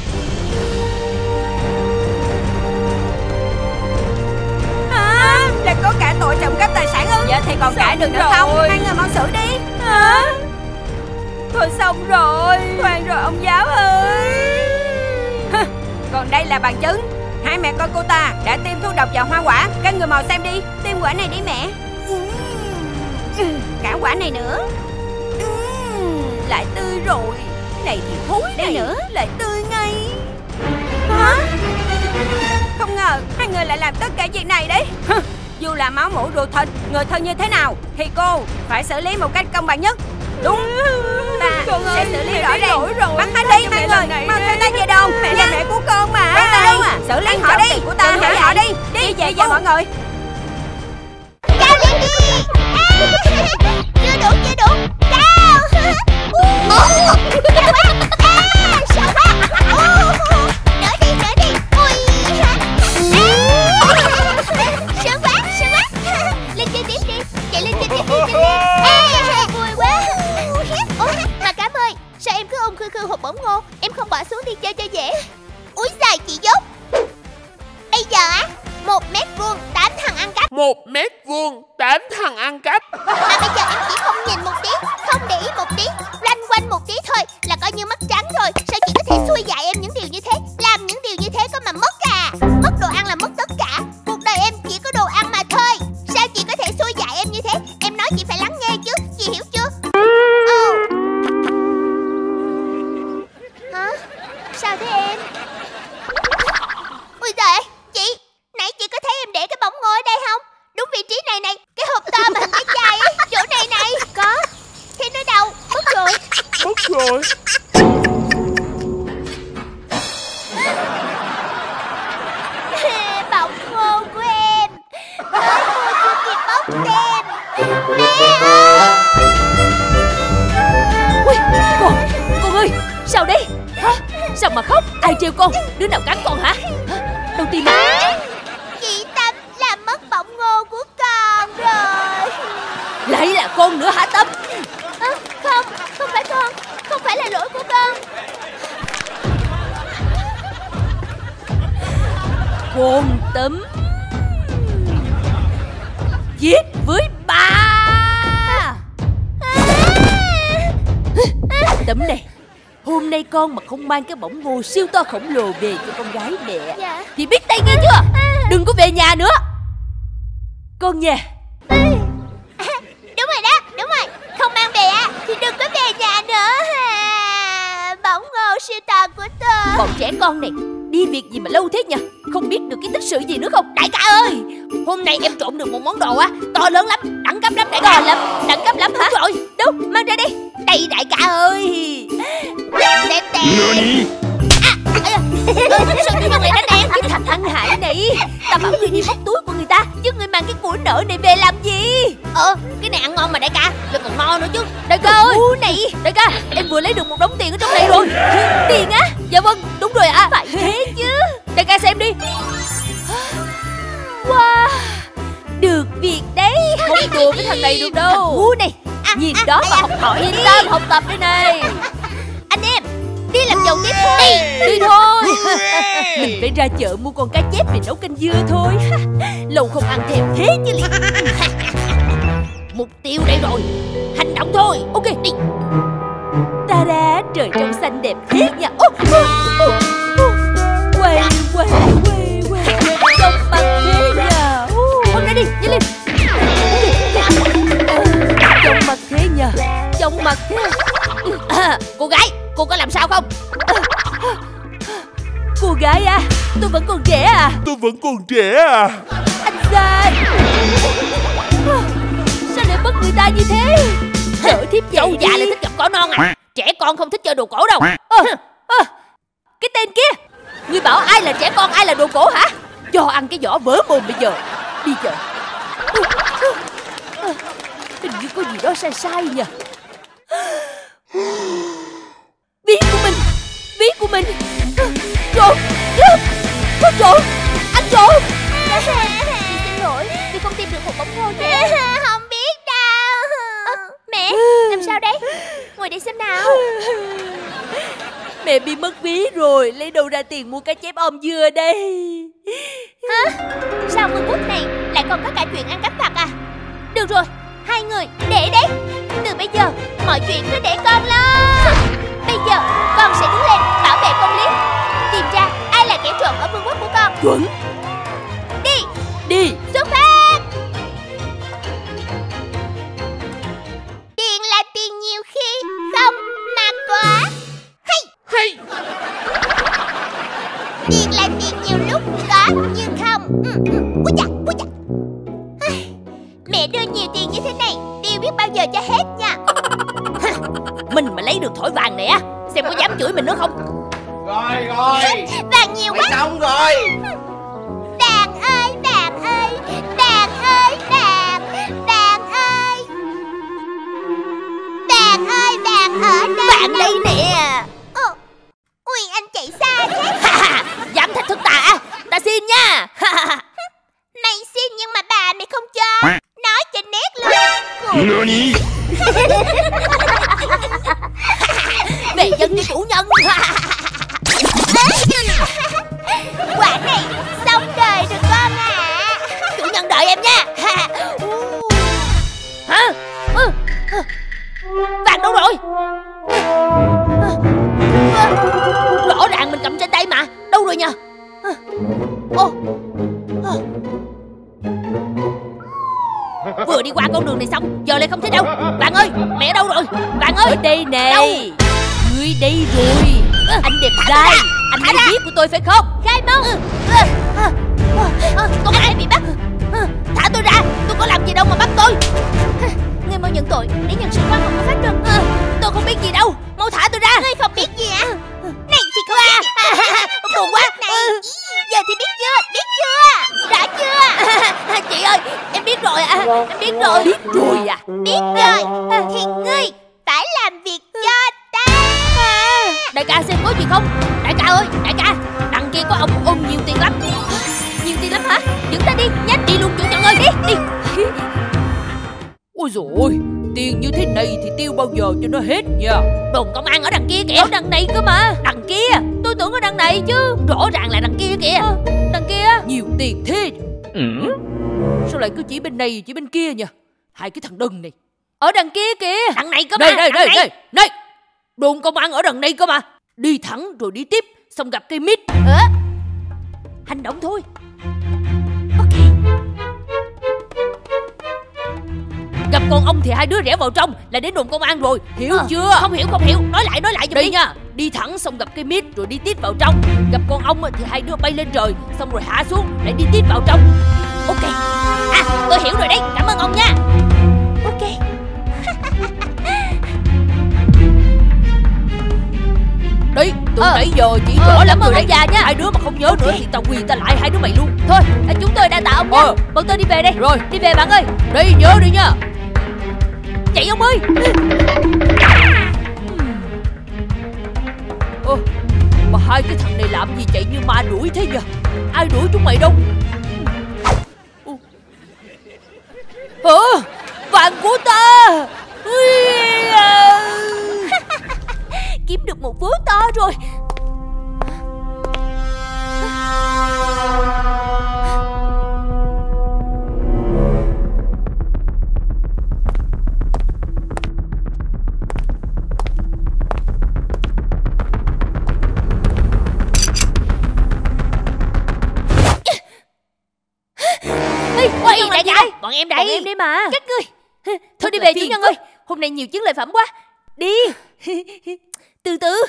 À, là có cả tội trộm cắp tài sản ư? Dạ thì còn cãi được nữa không? Hai người mau xử đi. Hả? Thôi xong rồi, khoan rồi ông giáo ơi. Còn đây là bằng chứng. Hai mẹ con cô ta đã tiêm thuốc độc vào hoa quả. Các người mau xem đi. Tiêm quả này đi mẹ. Cả quả này nữa. Lại tươi rồi. Này thì thối đây nữa. Lại tươi ngay. Hả? Không ngờ hai người lại làm tất cả chuyện này đấy. Dù là máu mủ ruột thịt, người thân như thế nào thì cô phải xử lý một cách công bằng nhất. Đúng. Ta con sẽ ơi, xử lý rõ ràng. Bắt hết đi hai người. Mau theo ta về đồn. Mẹ là mẹ của con mà. Bắt ta đi. Xử lý họ đi. Của ta hãy họ đi. Đi về về mọi người. Cao lên đi. Chưa đủ chưa đủ. Cao. Cao quá. Sao quá. Nữa đi nữa đi. Ui. Sướng quá sướng quá. Lên chơi tiếp đi. Chạy lên chơi tiếp đi. Vui quá. Ủa mà Cám ơi, sao em cứ ôm khư khư hộp bỏng ngô, em không bỏ xuống đi chơi cho dễ. Úi giời chị Dốt. Bây giờ á, một mét vuông tám thằng ăn cắp. Một mét vuông tám thằng ăn cắp. Mà bây giờ em chỉ không nhìn một tí, không để ý một tí, loanh quanh một tí thôi là coi như mất trắng rồi. Sao chị có thể xui dạy em những điều như thế? Làm những điều như thế có mà mất à? Mất đồ ăn là mất tất cả. Cuộc đời em chỉ có đồ ăn mà thôi. Sao chị có thể xui dạy em như thế? Em nói chị phải lắng nghe chứ, chị hiểu chưa? Ồ. Hả? Sao thế em? Ui trời ơi, chị, nãy chị có thấy em để cái bỏng ngô ở đây không? Đúng vị trí này này, cái hộp to mà hình cái chai ấy, chỗ này này. Có. Thế nó đâu? Mất rồi. Mất rồi. Bỏng ngô của em. Mới mua chưa kịp bóc tem. Mẹ ơi. Ui, con, con ơi, sao đấy? Hả? Sao mà khóc? Ai trêu con? Đứa nào cắn con hả? Đâu tim à? Chị Tâm làm mất bỏng ngô của con rồi. Lại là con nữa hả Tâm? À, không, không phải con. Không phải là lỗi của con. Con Tâm giết với ba. Tấm này, hôm nay con mà không mang cái bỏng ngô siêu to khổng lồ về cho con gái mẹ, dạ, thì biết tay nghe chưa? Đừng có về nhà nữa. Con nha. À, đúng rồi đó, đúng rồi. Không mang về á thì đừng có về nhà nữa. À, bỏng ngô siêu to của tôi. Bọn trẻ con này đi việc gì mà lâu thế nhỉ? Không biết được cái tích sự gì nữa không? Đại ca ơi, hôm nay em trộm được một món đồ á, to lớn lắm, đẳng cấp lắm đại ca. To lắm, đẳng cấp lắm hả? Đúng rồi, đâu, mang ra đi. Đây đại ca ơi. Đen đen. À, à, sao cái con này đánh em? Cái thằng ăn hại này. Ta bảo người đi móc túi của người ta, chứ người mang cái củi nợ này về làm gì? Ờ, cái này ăn ngon mà đại ca, rồi còn ngon nữa chứ. Đại ca ơi, này, đại ca, em vừa lấy được một đống tiền ở trong này rồi. Tiền á? Dạ vâng, đúng rồi ạ. À. Phải thế chứ. Đại ca xem đi. Wow, được việc đấy. Không đùa với thằng này được đâu. Thằng ngu này, à, nhìn à, đó mà học hỏi đi. Tâm học tập đây này. Anh em, đi làm chồng tiếp thôi. Đi, đi thôi. Mình phải ra chợ mua con cá chép về nấu canh dưa thôi. Lâu không ăn thèm thế chứ liền. Mục tiêu đây rồi, hành động thôi. Ok, đi. Ta-da, trời trong xanh đẹp thế nha. Oh, oh, oh, oh. Quay, quay, quay, quay. Trong mặt thế nhờ. Hôm nay đi, nhanh lên. Trong mặt thế nhờ. Trong mặt thế. À, cô gái, cô có làm sao không? À, cô gái à, tôi vẫn còn trẻ à. Tôi vẫn còn trẻ à. Anh sai. Sao lại bắt người ta như thế? Đỡ thiếp dâu già lại thích gặp cỏ non à? Trẻ con không thích chơi đồ cổ đâu. À, à, cái tên kia, ngươi bảo ai là trẻ con, ai là đồ cổ hả? cho ăn cái vỏ vỡ mồm bây giờ. Đi chợ. Hình như có gì đó sai sai nha. Ví của mình, ví của mình. Trộm, cướp, có trộm, ăn trộm. Xin lỗi vì không tìm được hộp bóng ngô chứ. Không biết đâu. À, mẹ, làm sao đấy? Ngồi đây xem nào. Mẹ bị mất ví rồi, lấy đâu ra tiền mua cá chép ôm dưa đây? Hả? Sao vương quốc này lại còn có cả chuyện ăn cắp vặt à? Được rồi, hai người để đấy. Từ bây giờ mọi chuyện cứ để con lo. Bây giờ con sẽ đứng lên bảo vệ con Liếp, tìm ra ai là kẻ trộm ở vương quốc của con. Chuẩn. Đi. Đi. Xuất phát. Tiền là tiền nhiều khi không mà quá. Hay. Hay. Tiền là tiền nhiều lúc có nhưng không. Ừ, ừ. Úi chà, úi chà. Mẹ đưa nhiều tiền như thế này Tiêu biết bao giờ cho hết nha. Mình mà lấy được thỏi vàng này á, xem có dám chửi mình nữa không? Rồi rồi. Vàng nhiều Mày quá. xong rồi. Đàn ơi, đàn ơi, đàn ơi, đàn, đàn ơi. Đàn ơi, đàn ở đâu? Bạn đây nè. Ồ, ui anh chạy xa thế. Dám thách thức ta à? Ta xin nha. Mày xin nhưng mà bà mày không cho. Nói cho nét luôn. Nani? Về dân cho chủ nhân. Quả này xong đời được con à. Chủ nhân đợi em nha. Hả? Vàng đâu rồi? Rõ ràng mình cầm trên tay mà. Đâu rồi nhờ? Ô, vừa đi qua con đường này xong giờ lại không thấy đâu. Vàng ơi, mẹ ở đâu rồi? Vàng ơi, ở đây nè. Đâu? Ngươi đây rồi. Anh đẹp trai, anh lấy giết của tôi phải không? Khai mông. Con ai bị bắt? Thả tôi ra, tôi có làm gì đâu mà bắt tôi. Ngươi mau nhận tội để nhận sự khoan hồng của pháp luật. Tôi không biết gì đâu, mau thả tôi ra. Ngươi không biết gì à? Này thì qua. Buồn quá. Này, giờ thì biết chưa? Biết chưa? Rõ chưa? Chị ơi, em biết rồi à. Em biết rồi. Biết rồi à? Biết rồi. Thì ngươi phải làm việc cho ta. Đại ca xem có gì không? Đại ca ơi, đại ca, đằng kia có ông ôm nhiều tiền lắm. Nhiều tiền lắm hả? Dẫn ta đi, nhanh đi luôn chủ nhân ơi, đi, đi. Ôi dồi ôi, tiền như thế này thì tiêu bao giờ cho nó hết nha. Đồn công an ở đằng kia kìa. Ở đằng này cơ mà. Đằng kia, tôi tưởng ở đằng này chứ. Rõ ràng là đằng kia kìa. À, đằng kia nhiều tiền thế. Ừ. Sao lại cứ chỉ bên này chỉ bên kia nhỉ? Hai cái thằng đần này. Ở đằng kia kìa. Đằng này cơ mà. Đây, đây, đây, đây, đây. Đồn công an ở đằng này cơ mà. Đi thẳng rồi đi tiếp, xong gặp cây mít. Ờ? Hành động thôi. Ok. Gặp con ông thì hai đứa rẽ vào trong là đến đồn công an rồi. Hiểu à, chưa? Không hiểu, không hiểu. Nói lại, nói lại cho đi nha. Đi thẳng xong gặp cây mít rồi đi tiếp vào trong. Gặp con ông thì hai đứa bay lên trời, xong rồi hạ xuống lại đi tiếp vào trong. Ok. À, tôi hiểu rồi đấy. Cảm ơn ông nha. Ok. Đấy, từ ờ. nãy giờ chỉ ờ, rõ lắm rồi đấy già nha. Hai đứa mà không nhớ okay. nữa thì tao quỳ ta lại hai đứa mày luôn. Thôi, chúng tôi đã tạ ông nha. ờ. Bọn tôi đi về đây. Rồi, đi về bạn ơi. Đi, nhớ đi nha. Chạy ông ơi. Ơ, mà hai cái thằng này làm gì chạy như ma đuổi thế nhỉ? Ai đuổi chúng mày đâu? Ờ, vàng của ta. Kiếm được một vố to rồi. Ôi, đại ca, bọn em đây. Bọn em đây mà. Các ngươi. Thôi đi về chủ nhân ơi. Hôm nay nhiều chiến lợi phẩm quá. Đi. Từ từ.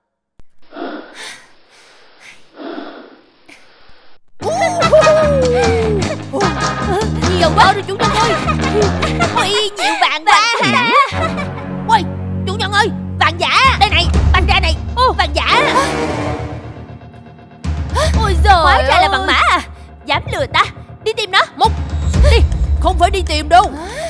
Nhiều quá rồi chủ nhân ơi. Ôi, nhiều vàng quá. Ôi, chủ nhân ơi, vàng giả. Đây này, banh ra này. Ô, vàng giả. Ôi giời, hóa ra là vàng mã à. Dám lừa ta. Đi tìm nó. Một. Đi. Không phải đi tìm đâu.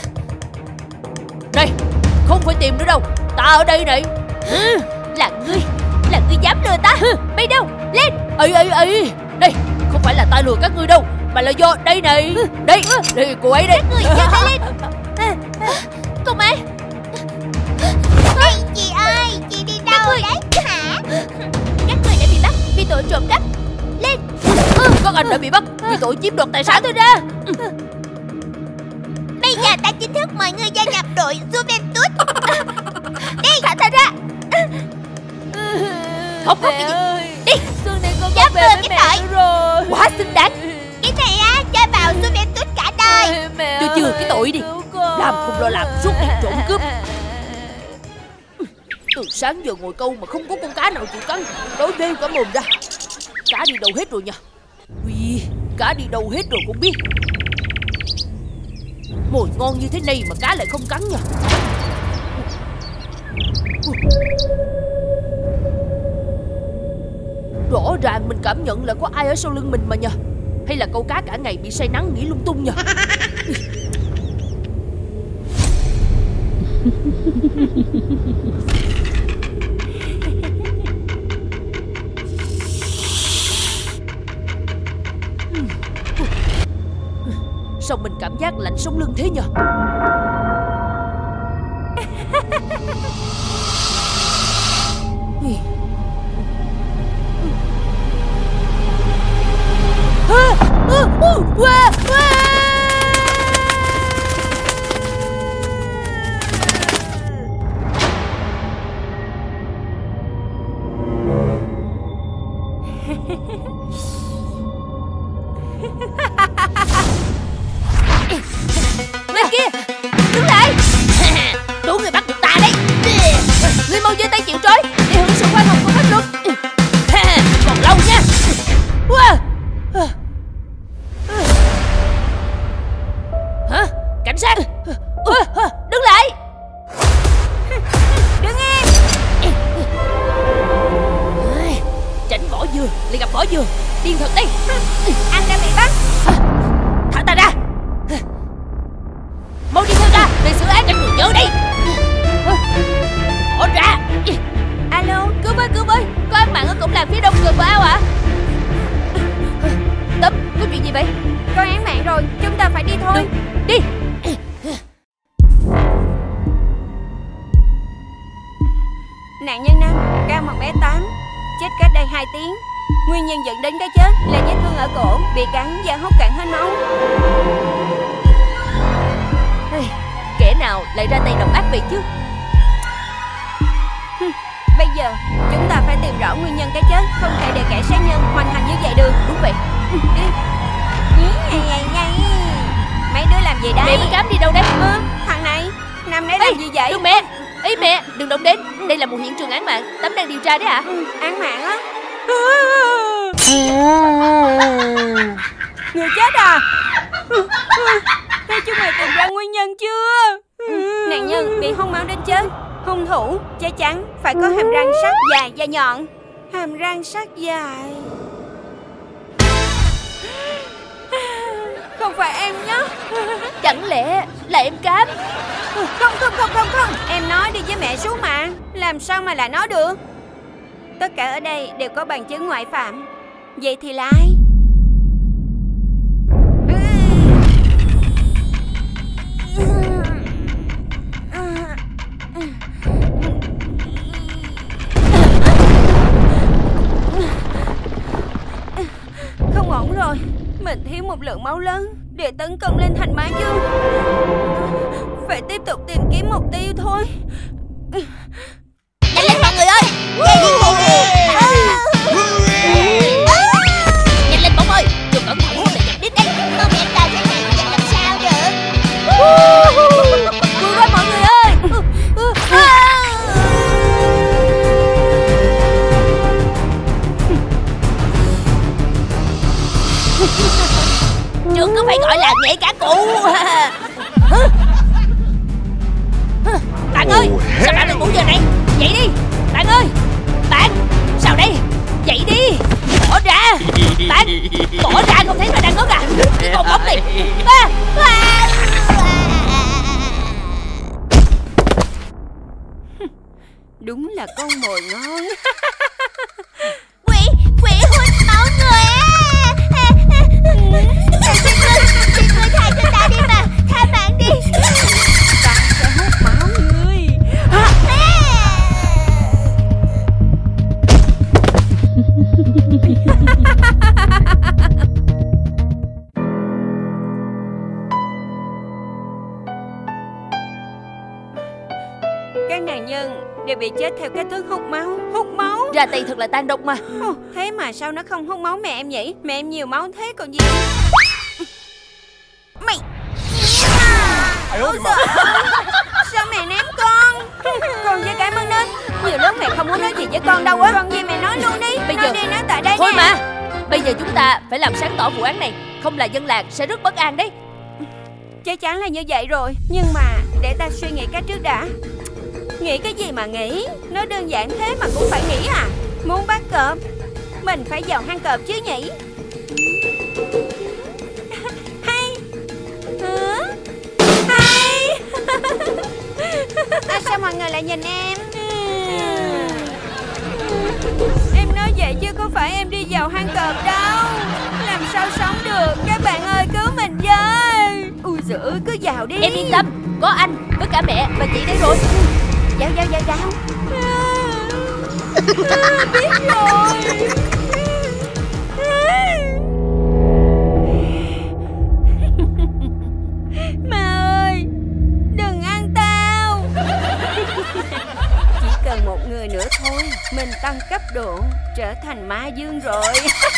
Này, không phải tìm nữa đâu. Ta ở đây này. Là ngươi. Là ngươi dám lừa ta. Bay đâu. Lên. Ê ê ê. Đây, không phải là ta lừa các ngươi đâu, mà là do đây này. Đây, đây cô ấy đây. Các người giơ tay lên. Công an. Ê, chị ơi, chị đi đâu đấy hả? Các người đã bị bắt vì tội trộm cắp. Lên. Các anh đã bị bắt vì tội chiếm đoạt tài sản thôi ra. Bây giờ ta chính thức mời ngươi gia nhập đội Juventus. Đi, thả ta ra. Không có cái gì. Đi. Xuân này con Dám về lừa với cái mẹ tội. nữa rồi. Quá xứng đáng. Cái này á, chơi vào Juventus cả đời. Mẹ Chưa chưa cái tội đi. Làm không lo làm suốt ngày trộm cướp. Từ sáng giờ ngồi câu mà không có con cá nào chịu cắn. Đói ghê cả mồm ra. Cá đi đâu hết rồi nha. Ui, cá đi đâu hết rồi cũng biết. Mồi ngon như thế này mà cá lại không cắn nha. Rõ ràng mình cảm nhận là có ai ở sau lưng mình mà nha. Hay là câu cá cả ngày bị say nắng nghĩ lung tung nha. Sao mình cảm giác lạnh sống lưng thế nhờ? Bên kia, đứng lại. Đủ người bắt được ta đấy. Ngươi mau giơ tay chịu trói để hưởng sự khoan hồng của pháp luật. Còn lâu nha. Hả? Cảnh sát. Đứng lại. Đứng im. Tránh vỏ dừa lại gặp vỏ dừa. Điên thật đấy. Anh đã bị bắt. Thả ta ra. Mau đi theo ta để xử án các người nhớ đây. Bỏ ra. Alo, Cứu với, cứu với. Có án mạng ở cổng làng phía đông gần bờ ao ạ. Tấm, có chuyện gì vậy? có án mạng rồi, chúng ta phải đi thôi. Được, đi. Nạn nhân nam, cao một mét tám, chết cách đây hai tiếng. Nguyên nhân dẫn đến cái chết là vết thương ở cổ bị cắn và hốc cạn hết máu. Kẻ nào lại ra tay độc ác vậy chứ? Bây giờ chúng ta phải tìm rõ nguyên nhân cái chết, không thể để kẻ sát nhân hoành hành như vậy được. Đúng vậy. Đi. Mấy đứa làm gì đấy? Mẹ với Cám đi đâu đấy? Ừ, thằng này nằm đấy làm Ê, gì vậy? đừng mẹ. Ý mẹ, đừng động đến. Đây là một hiện trường án mạng. Tấm đang điều tra đấy ạ. Ừ, án mạng á. Người chết à? Thế chúng mày tìm ra nguyên nhân chưa? Nạn nhân bị hông máu đến chết. Hung thủ chắc chắn phải có hàm răng sắc dài và nhọn. Hàm răng sắc dài. Không phải em nhé. Chẳng lẽ là em Cám? Không không không không không. Em nói đi với mẹ xuống mà. Làm sao mà là nó được? Tất cả ở đây đều có bằng chứng ngoại phạm. Vậy thì là ai? Không ổn rồi. Mình thiếu một lượng máu lớn để tấn công lên thành Mã Dương. Phải tiếp tục tìm kiếm mục tiêu thôi. Nhanh lên mọi người ơi. Nhanh lên mọi người. Nhanh lên bóng ơi. Đừng cẩn thận không để nhập đít đấy. Không em ta thế này thì làm sao được. Cứu với mọi người ơi. Trước có phải gọi là nghệ cả cụ. Bạn ơi, cái con bóng này. À, à, Đúng là con mồi ngon. Quỷ, quỷ hút máu người á. Xin người, xin người tha cho ta đi mà. Tha mạng đi. Ta sẽ hút máu ngươi. Các nạn nhân đều bị chết theo cách thức hút máu. Hút máu ra tay thật là tan độc mà. Ồ, thế mà sao nó không hút máu mẹ em nhỉ? Mẹ em nhiều máu thế còn gì. Mày Ôi trời, sao mẹ ném con? Con với cái mất nết. Nhiều lúc mẹ không muốn nói gì với con đâu á. Con gì mẹ nói luôn đi. Bây nói giờ đi nói tại đây thôi nè. mà. Bây giờ chúng ta phải làm sáng tỏ vụ án này, không là dân làng sẽ rất bất an đấy. Chắc chắn là như vậy rồi. Nhưng mà để ta suy nghĩ cách trước đã. Nghĩ cái gì mà nghĩ? Nó đơn giản thế mà cũng phải nghĩ à? Muốn bắt cọp mình phải vào hang cọp chứ nhỉ? Hay hả? Hay à, sao mọi người lại nhìn em? Em nói vậy chứ có phải em đi vào hang cọp đâu. Làm sao sống được? Các bạn ơi cứu mình với. Ui giời ơi, cứ vào đi. Em yên tâm, có anh với cả mẹ và chị đây rồi. Vào vào vào vào. À, biết rồi. Ma ơi, đừng ăn tao. Chỉ cần một người nữa thôi, mình tăng cấp độ trở thành ma dương rồi.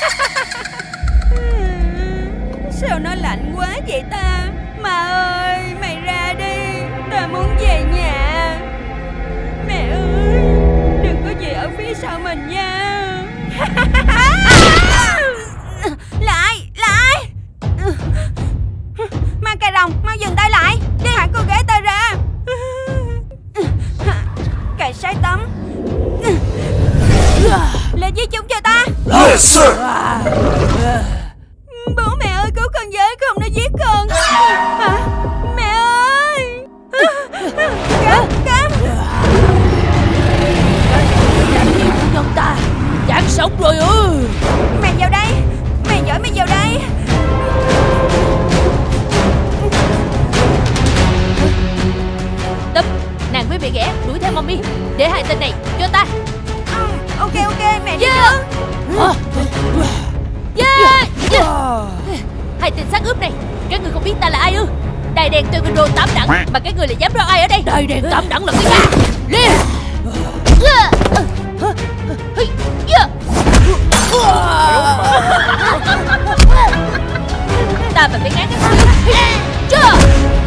Sao nó lạnh quá vậy ta? Ma ơi, mày ra đi, ta muốn về nhà. Mẹ ơi, đừng có gì ở phía sau mình nha. Lại, lại. Ma cà rồng, mau dừng tay lại. Đi hãy cô gái ta ra. Cài sai tấm. Lên với chúng cho ta. Yes, sir. Bố mẹ ơi, cứu con với, không nó giết con. Hả? Mẹ ơi. Cám, cám. Nhân ta chán sống rồi ư. Mày vào đây. Mày giỏi mày vào đây. Tấm, nàng với mẹ ghẻ đuổi theo mommy. Để hai tên này cho ta. Ừ, ok ok mẹ đi Yeah. trước. Yeah. Yeah. Hai tên xác ướp này, các người không biết ta là ai ư? Đài đèn Taekwondo tám đẳng mà các người lại dám ra ai ở đây? Đài đèn tám đẳng là cái gì? Lên. Ta phải ngán các ngươi. Chưa.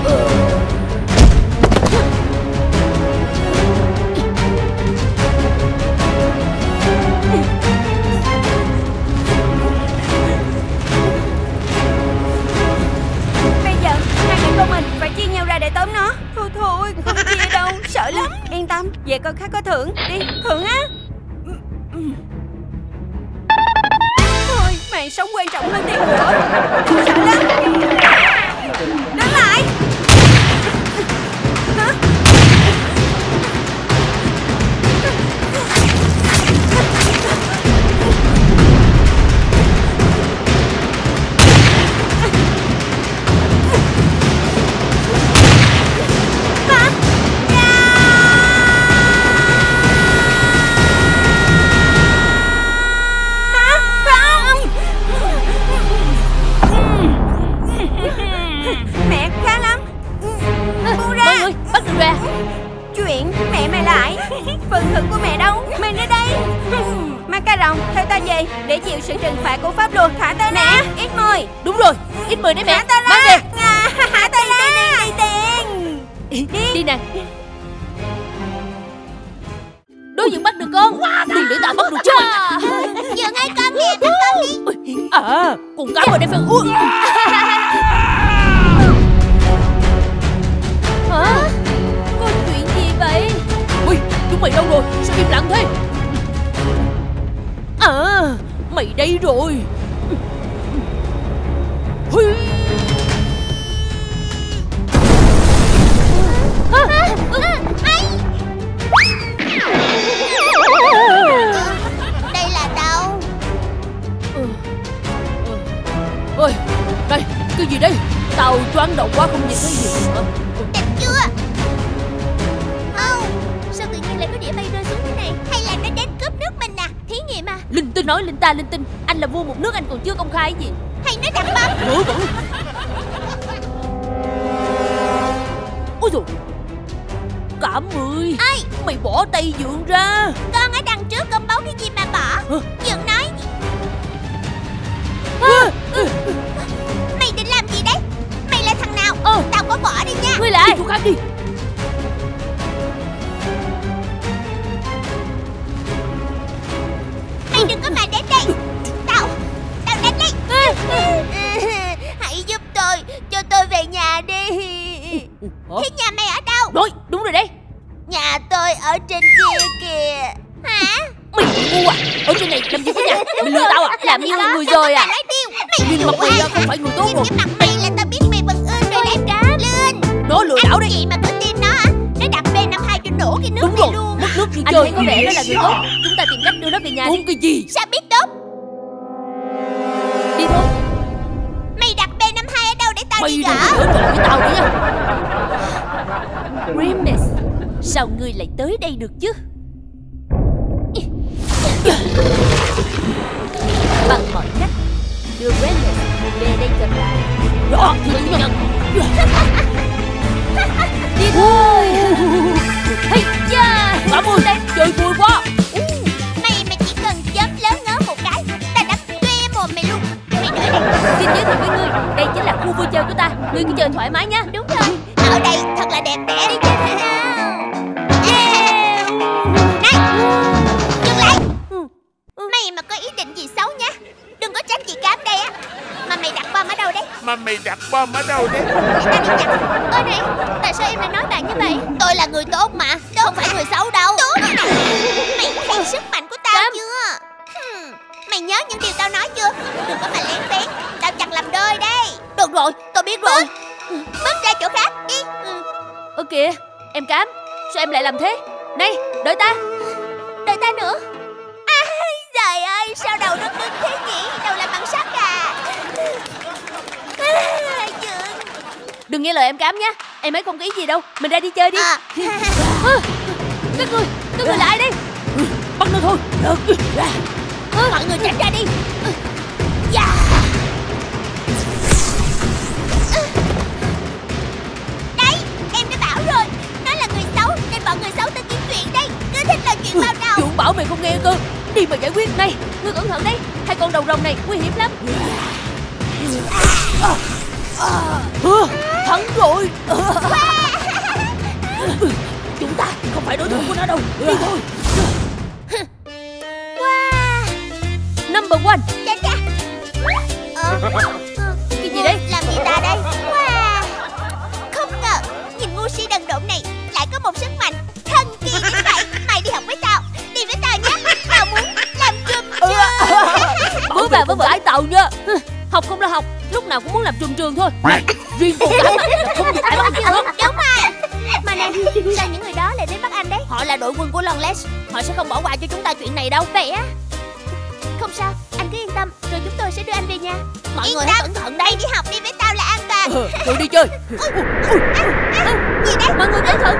Bây giờ hai mẹ con mình phải chia nhau ra để tóm nó. Thôi thôi, không chia đâu, sợ lắm. Yên tâm, về con khác có thưởng. Đi, thưởng á. Thôi, mạng sống quan trọng hơn tiền của. Sợ lắm. Đứng lại. Hả? Mẹ khá lắm. Buông ra. Mọi người bắt được ra. Chuyện mẹ mày lại. Phần thưởng của mẹ đâu? Mày ra đây. Ma cà rồng, theo ta về để chịu sự trừng phạt của pháp luật. Thả ta ra. Ít mười. Đúng rồi, ít mười đấy mẹ. Thả ta ra. Mang về. À, thả ta ra. Đi tiền. Đi. Đi nè. Đối diện bắt được con. Đừng để ta bắt được chứ. Dừng ngay con kìa, thằng con đi. À, con cáo ở đây phải uống. Hả? Có chuyện gì vậy? Ui, chúng mày đâu rồi? Sao im lặng thế? À, mày đây rồi. Hui. nói linh ta linh tinh. Anh là vua một nước anh còn chưa công khai gì. Hay nói đặt bom. Ngớ bẩn. Ôi dồi, cả mười. Ơi, mày bỏ tay Dượng ra. Con ở đằng trước công bố cái gì mà bỏ. Hả? Dượng nói. À, ừ. Mày định làm gì đấy? Mày là thằng nào? Ờ. Tao có bỏ đi nha. Ngươi là ai? Đi chỗ khác đi. Mày đừng có mà đến đây. Tao, tao đến đây. Hãy giúp tôi, cho tôi về nhà đi. Hả? Thế nhà mày ở đâu? Rồi, đúng rồi đấy. Nhà tôi ở trên kia kìa. Hả? Mày ngu à? Ở trên này làm gì có nhà? Mày lừa tao à? Làm như người rồi à? Nói điêu. Mày Nhìn mặt mày ra không phải người tốt Nhìn rồi. cái mặt mày là tao biết mày vẫn ơn rồi đấy. Lên. Nó lừa đảo đấy. Anh chị mà cứ tin nó hả? Nó đặt B năm hai cho nổ cái nước Đúng này rồi, luôn. mất nước đi Anh chơi. thấy có vẻ đó là người tốt. Chúng ta tìm cách đưa nó về nhà đi. Không cái gì. Sao biết tốt? Đi thôi. Mày đặt B năm hai ở đâu để tao Mày đi đừng gỡ? có trộn với tao nữa nha. Remus, sao ngươi lại tới đây được chứ? Bằng mọi cách đưa Remus về đây cho ta. Đó, thưa chủ nhân. Đi thôi. Hey cha, cảm ơn đây, chơi vui quá. Mày mà chỉ cần chớp lớn ngớ một cái, tao đã tuê mồm mày luôn. Mày đợi đây. Xin giới thiệu với ngươi, đây chính là khu vui chơi của ta. Ngươi cứ chơi thoải mái nha. Đúng rồi, ở đây thật là đẹp đẽ đi chứ. Yeah. Này, dừng lại. Mày mà có ý định gì xấu nhá, đừng có trách chị Cám đây á. Mà mày đặt bom ở đâu đấy? Mà mày đặt bom ở đâu đấy? Người ta đi chặt. Ơ này, tại sao em lại nói bạn như vậy? Tôi là người tốt mà, tôi không phải người xấu đâu. Tốt. Mày thấy sức mạnh của tao Cám. chưa? Hmm. Mày nhớ những điều tao nói chưa? Đừng có mà lén phén, tao chặt làm đôi đây. Được rồi, tôi biết rồi. Bước ra chỗ khác đi. Ừ. Ơ kìa, em Cám, sao em lại làm thế? Này, đợi ta. Đợi ta nữa. À, trời ơi, sao đầu nó cứng thế nhỉ? Đầu làm bằng sắt à. À, Dượng. Đừng nghe lời em Cám nhé. Em ấy không có ý gì đâu. Mình ra đi chơi đi. À. À, các người, các người là ai đây? Bắt nó thôi. Được. Mọi người tránh ra đi. Dạ. Đấy, em đã bảo rồi, nó là người xấu nên bọn người xấu tới kiếm chuyện đây. Cứ thích là chuyện bao đầu. Dượng bảo mày không nghe cơ. Đi mà giải quyết. Này, ngươi cẩn thận đấy. Hai con đầu rồng này nguy hiểm lắm. À, à, à, thắng rồi. Chúng ta không phải đối thủ của nó đâu. Đi thôi. Wow. Number one. Chà chà. Ờ, Cái gì đấy? làm gì ta đây? Wow. Không ngờ nhìn ngu si đần độn này lại có một sức mạnh thần kỳ đến vậy. Mày đi học với tao. Đi với tao nhé. Tao muốn làm trùm trường. Vớ vào vớ vãi tàu nha. Học không là học, lúc nào cũng muốn làm trường trường thôi. Riêng con cái là không được ai bắt anh hết. Đúng rồi. Mà nè, sao những người đó lại đến bắt anh đấy? Họ là đội quân của Longlegs. Họ sẽ không bỏ qua cho chúng ta chuyện này đâu. Vậy á? Không sao, anh cứ yên tâm, rồi chúng tôi sẽ đưa anh về nhà. Mọi Yên người tâm, hãy cẩn thận đây. đi học đi với tao là an toàn. Ờ, rồi đi chơi. Gì đấy? Mọi người cẩn thận.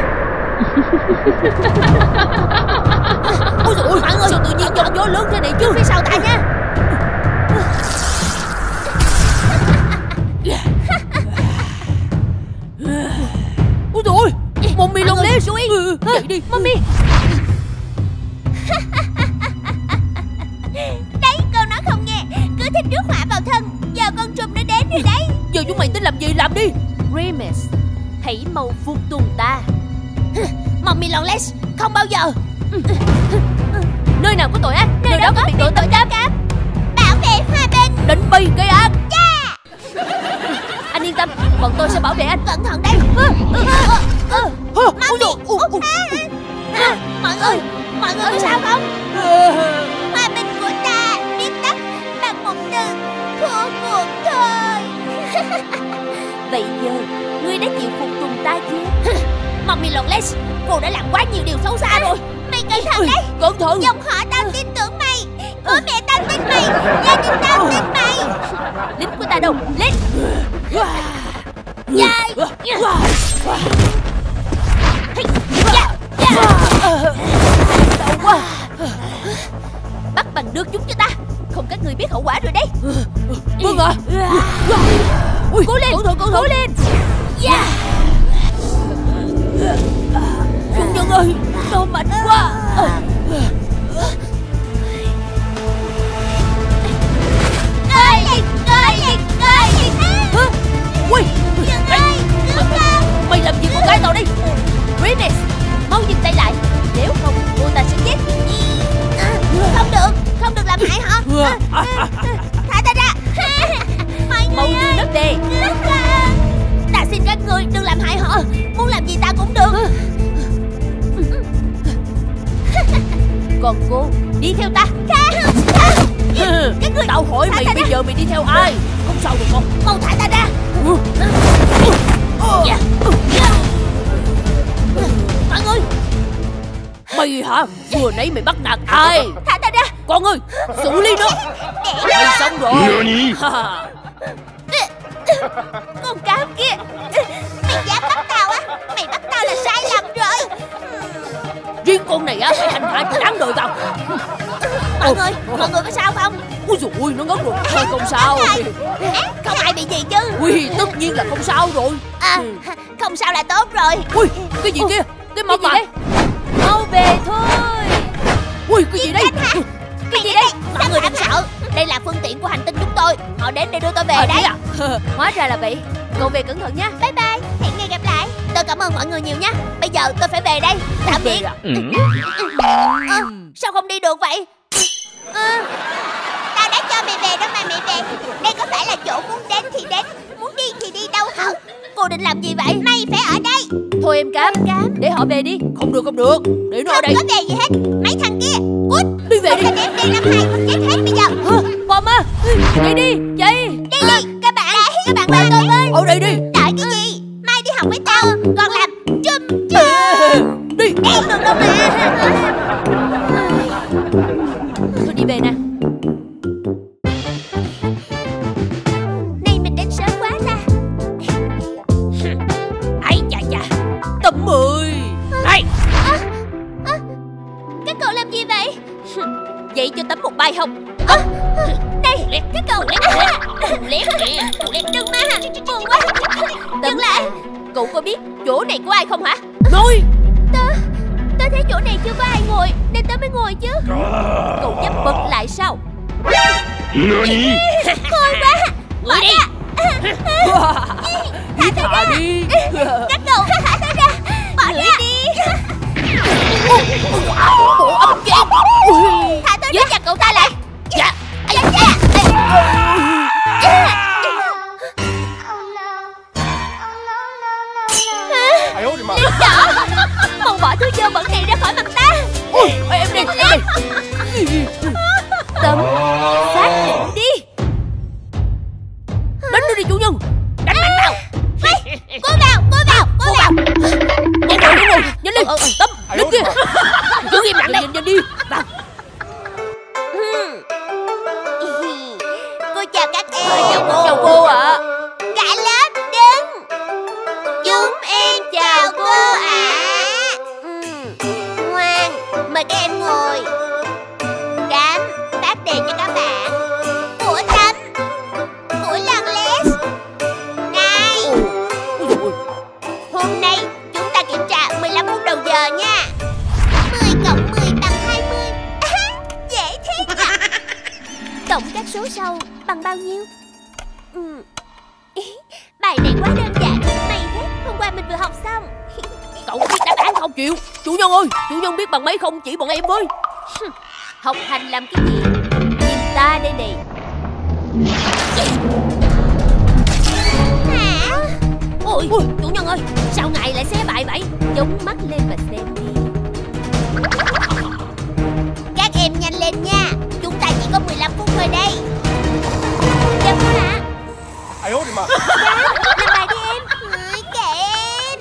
Ôi dồi ôi, bạn ơi, sao tự nhiên gió gió lớn thế này chứ? Phía sau ta nha. Ôi dồi ôi, Mommy Longlegs. Ừ, dậy đi. Mommy. Đấy, con nói không nghe, cứ thích rước họa vào thân. Giờ con trùm nó đến rồi đấy. Giờ chúng mày tính làm gì làm đi. Remus, hãy mau phục tùng ta. Mommy Longlegs, không bao giờ. Nơi nào có tội ác, nơi, nơi đó có biệt đội tội cám. Bảo vệ hòa bình. Đánh bay gây ác. Yeah. Anh yên tâm, bọn tôi sẽ bảo vệ anh. Cẩn thận đây. Mommy. À, mọi người, mọi người có sao không? Hòa bình của ta biết tắt bằng một từ: thua cuộc thôi. Vậy giờ, ngươi đã chịu phục tùng ta chưa? Mommy Longlegs, cô đã làm quá nhiều điều xấu xa rồi. Mày cẩn thận đấy. Cẩn thận. Dòng họ tao tin tưởng mày, bố mẹ tao tin mày, gia đình tao tin mày. Lính của ta đâu? Lính. Dai. Đau quá. Bắt bằng đưa chúng cho ta. Không các người biết hậu quả rồi đấy. Vâng ạ. Ui, cố lên, cố, cố, cố lên. Yeah. Chủ nhân ơi, nó mạnh quá. Ơi, ơi, ơi. Ui, Ơi, cứu con. Mày làm gì con gái tao đây? Rhys, mau dừng tay lại. Nếu không, cô ta sẽ chết. Không được, không được làm hại họ. Thả ta ra. Mọi Mau người đưa ơi, đất đề. cứu con. Ta xin các người đừng làm hại họ. Muốn làm gì ta cũng được. Còn cô, đi theo ta. Các người Tao hỏi mày bây giờ mày đi theo ai? Không sao được con. mau thả ta ra. Dạ. Mọi người. Mày hả? Vừa nãy mày bắt nạt ai? Thả ta ra. Con ơi, xử lý nó. Mày xong rồi. Nani? Con cáo kia. Mày dám bắt tao á? Mày bắt tao là sai lầm rồi. Riêng con này á phải hành hạ cho đáng đời tao. Mọi người, mọi người có sao không? Ui dồi ôi, nó ngất rồi. Thôi không sao. Không ai bị gì chứ? Ui, tất nhiên là không sao rồi. À, không sao là tốt rồi. Ui, cái gì kia? Cái mâm gì à? đấy? Mau về thôi. Ui, cái gì đây? Cái gì đây? Mọi người đừng sợ. Đây là phương tiện của hành tinh chúng tôi. Họ đến để đưa tôi về À, đấy. thế à? Hóa ra là vậy. Cậu về cẩn thận nhé. Bye bye, hẹn ngày gặp lại. Tôi cảm ơn mọi người nhiều nha. Bây giờ tôi phải về đây. Tạm biệt. Ờ, sao không đi được vậy? Ờ, tao đã cho mày về đâu mà mày về. Đây có phải là chỗ muốn đến thì đến, muốn đi thì đi đâu hả? Cô định làm gì vậy? Mày phải ở đây. Thôi em Cám, để họ về đi. Không được, không được. Để nó ở Không đây. có về gì hết. Mấy thằng kia, cút. Đi về Không đi. là đem đi năm hai muốn chết hết bây giờ. Hả? Bom á. Chạy đi, chạy. Đi đi, các bạn. Các bạn về tôi với. Ở đây đi. Đợi cái gì? Mai đi học với tao. Còn làm chum chum. Đi. Không được đâu mà. Thôi đi về nè. Nay mình đến sớm quá ta. Ai chà chà. Tầm mười. Này. À, à, các cậu làm gì vậy? Vậy cho tấm một bài học. À, này, các cậu lép lép đừng mà. Buồn quá. Dừng lại. Cậu có biết chỗ này của ai không hả? Nói. Tớ, tớ thấy chỗ này chưa có ai ngồi nên tớ mới ngồi chứ. Cậu dám bật lại sao? Nani? Thôi quá. Bỏ đi. ra. Đi thả đi. Các cậu thả tớ ra. Bỏ ra đi. Bộ âm chém. Thả tớ ra. Chặt cậu ta lại. Dạ. Dạ dạ. Lý đỏ. Mau bỏ thứ dơ bẩn này ra khỏi mặt ta. Ui, em đi, em đi. Tấm xác định đi. Đánh nó đi chủ nhân. Đánh mạnh vào. Cố vào, cố vào, cố vào. Nhanh rồi, nhanh rồi, nhanh lên. Tấm, đứng kia. Giữ im lặng đây. Nhanh, nhanh đi. Vào. Cô chào các em. Chào cô. Chào cô ạ. Cả lớp đứng. Chúng em chào cô ạ. Ngoan, mời các em ngồi. Cám, phát đề cho các bạn. Của Tấm. Của Lần Les. Này, hôm nay chúng ta kiểm tra mười lăm phút đầu giờ nha. Mười cộng mười bằng hai mươi. Dễ thế nhỉ? Cộng các số sau bằng bao nhiêu? Ừ. Bài này quá đơn giản. May thế, hôm qua mình vừa học xong. Cậu biết đáp án không chịu. Chủ nhân ơi, chủ nhân biết bằng mấy không chỉ bọn em với. Học hành làm cái gì? Nhìn ta đây này. Hả? Ôi, ôi, chủ nhân ơi, Sao ngài lại xé bài vậy? Chống mắt lên và xem đi. Các em nhanh lên nha. Chúng ta chỉ có mười lăm phút thôi đây. Chào cô ạ. Ai ố đi mà. Dạ, làm bài đi em. Ừ, kệ em.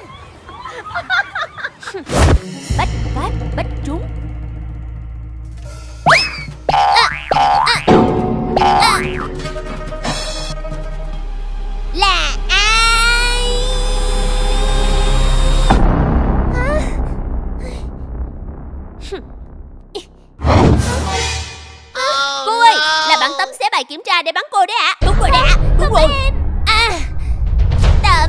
bách phát bách trúng. Là ai? Oh ra để bắn cô đấy ạ. À? Đúng rồi đấy ạ. Đúng rồi. Em. À, Đậm.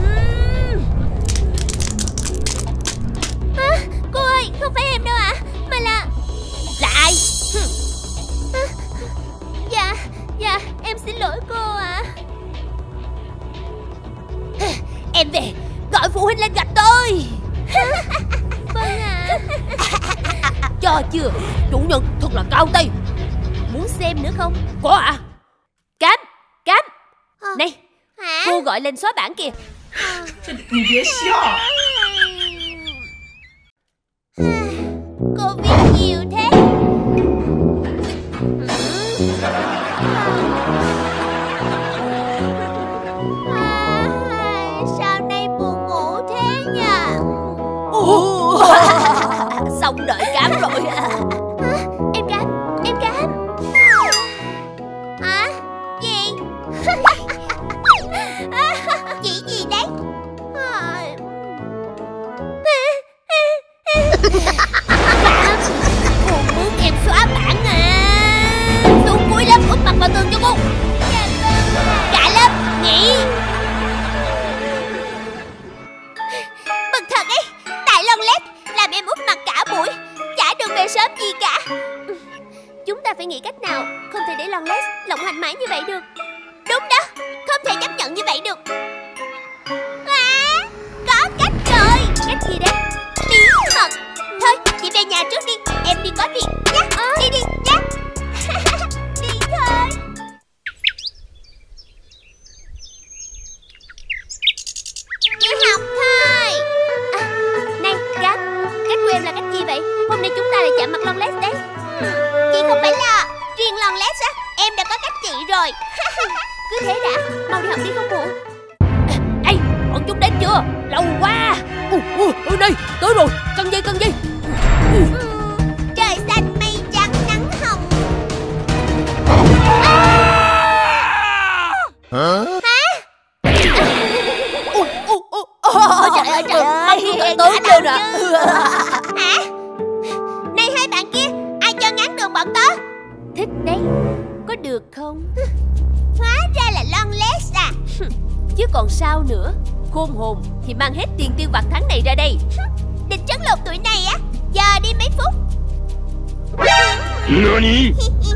À, cô ơi, không phải em đâu ạ, à, mà là... Là ai? À, dạ, dạ, em xin lỗi cô ạ. À. Em về, gọi phụ huynh lên gặp tôi. Vâng ạ. À. Cho chưa? Chủ nhân thật là cao tay. Muốn xem nữa không? Có ạ. À? Cám, Cám. À. Này, hả? cô gọi lên xóa bản kìa. À. Cô viết nhiều thế. À, sao nay buồn ngủ thế nhỉ? Xong đợi Cám rồi. À, em Cám, em Cám. Hả? Gì? Chị gì đấy? Cám, cô muốn em xóa bản à? Xuống cuối lớp úp mặt vào tường cho cô. Cả lớp nghỉ. Bực thật ấy. Tại lon lét làm em úp mặt cả buổi, chả được về sớm gì cả. Chúng ta phải nghĩ cách nào không thể để lon lét lộng hành mãi như vậy được. Đúng đó, không thể chấp nhận như vậy được. À, có cách rồi. Cách gì đấy? Bí mật. Thôi, chị về nhà trước đi, em đi có việc nhé. À. Đi đi nhé. Đi thôi. Đi học thôi. À, này Cám, cách của em là cách gì vậy? Hôm nay chúng ta lại chạm mặt lon lét đấy. Hmm, chị không phải lo. Riêng lon lét á, em đã có cách chị rồi. Cứ thế đã, mau đi học đi không muộn. Ê, bọn chúng đến chưa? Lâu quá. Ủa, ủa, ủa, đây, tới rồi. Căng dây, căng dây. Ừ, trời xanh mây trắng nắng hồng. À. Hả? Hả? Ủa, ủa, ủa. Ôi, trời ơi, trời ơi. Mắt tôi tận tướng luôn à. Hả? Này hai bạn kia, ai cho ngán đường bọn tớ? Thích đấy. Có được không? Hóa ra là lon lét à. Chứ còn sao nữa. Khôn hồn thì mang hết tiền tiêu vặt tháng này ra đây. Định trấn lột tụi này á. Giờ đi mấy phút. Nani?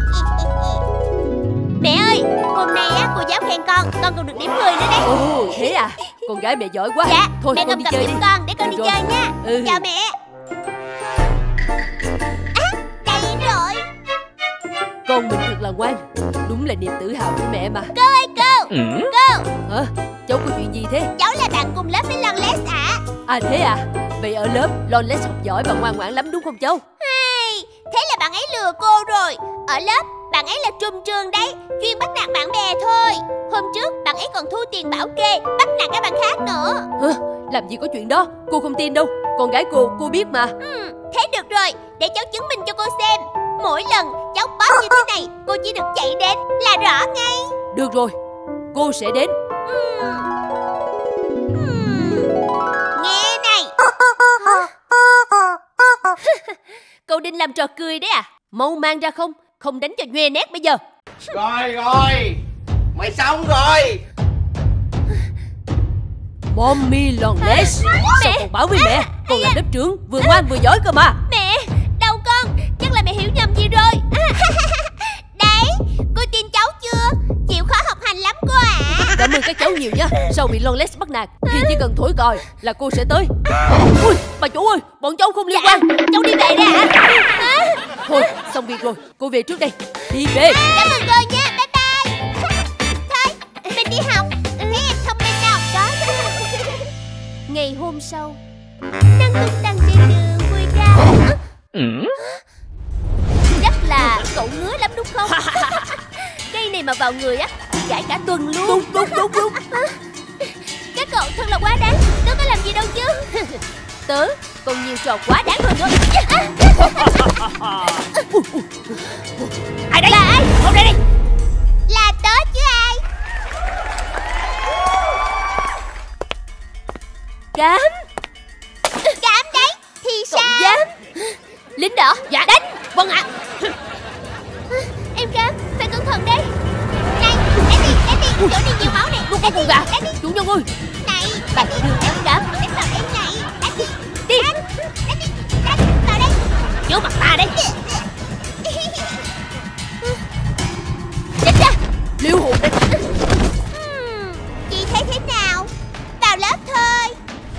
Mẹ ơi, hôm nay á cô giáo khen con, con còn được điểm mười nữa đấy. Ồ, thế à? Con gái mẹ giỏi quá. Dạ, Thôi, mẹ con cầm đi cặp chơi giúp đi. con để con Được đi rồi. chơi nha. Ừ. Chào mẹ. À, đây rồi. Con mình thật là ngoan. Đúng là niềm tự hào của mẹ mà. Cô ơi cô. Ừ? Cô, Hả? Cháu có chuyện gì thế? cháu là bạn cùng lớp với lon lét ạ. À thế à? Vậy ở lớp Lon Lét học giỏi và ngoan ngoãn lắm đúng không cháu? Hay, thế là bạn ấy lừa cô rồi. Ở lớp, bạn ấy là trùm trường đấy, chuyên bắt nạt bạn bè thôi. Hôm trước, bạn ấy còn thu tiền bảo kê, bắt nạt các bạn khác nữa. Hả? Làm gì có chuyện đó, cô không tin đâu. Con gái cô, cô biết mà. Ừ, thế được rồi, để cháu chứng minh cho cô xem. Mỗi lần cháu bóp như thế này, cô chỉ được chạy đến là rõ ngay. Được rồi, cô sẽ đến. Ừm. Ừm. Nghe này. Cậu định làm trò cười đấy à? Mau mang ra không? Không đánh cho nhoe nét bây giờ. Rồi rồi, mày xong rồi. Mommy Lon Lét. Sao còn bảo với mẹ? Con làm lớp trưởng, vừa ngoan vừa giỏi cơ mà. Mẹ, đau con, chắc là mẹ hiểu nhầm gì rồi. Đấy, cô tin cháu chưa? Chịu khó học hành lắm cô ạ. Cảm ơn các cháu nhiều nha. Sau bị Lon Lét bắt nạt thì chỉ cần thổi còi là cô sẽ tới. Ui, bà chủ ơi, bọn cháu không liên quan. Cháu đi về đây ạ. Thôi, xong việc rồi, cô về trước đây. Đi về. Cảm ơn cô nha, bye bye. Thôi, mình đi học. Thấy em thông minh nào đó. Ngày hôm sau, Đang tung tăng trên đường vui ra. Ừ? chắc là cậu ngứa lắm đúng không? Cây này mà vào người á, gãi cả tuần luôn. Đúng, đúng, đúng, đúng. Các cậu thật là quá đáng. Tớ có làm gì đâu chứ. Tớ còn nhiều trò quá đáng hơn nữa. Ai đây? Là ai? Không đây đi. Là tớ chứ ai. Cám. Cảm đấy. Thì Cậu sao? dám? Lính đỏ. Dạ đánh. Vâng ạ. Em Cám, phải cẩn thận đấy. Này, Chỗ này nhiều máu nè. Nuốt con gà. Chủ nhân ơi. Này, Bạn đừng ém cám. đánh vào đây này. Đánh đi. Đi. Đánh, đánh đi. Đánh vào đây. Nhớ mặt ta đấy. Tránh ra. Liêu hồn đây. Hmm, chị thấy thế nào? Vào lớp thôi.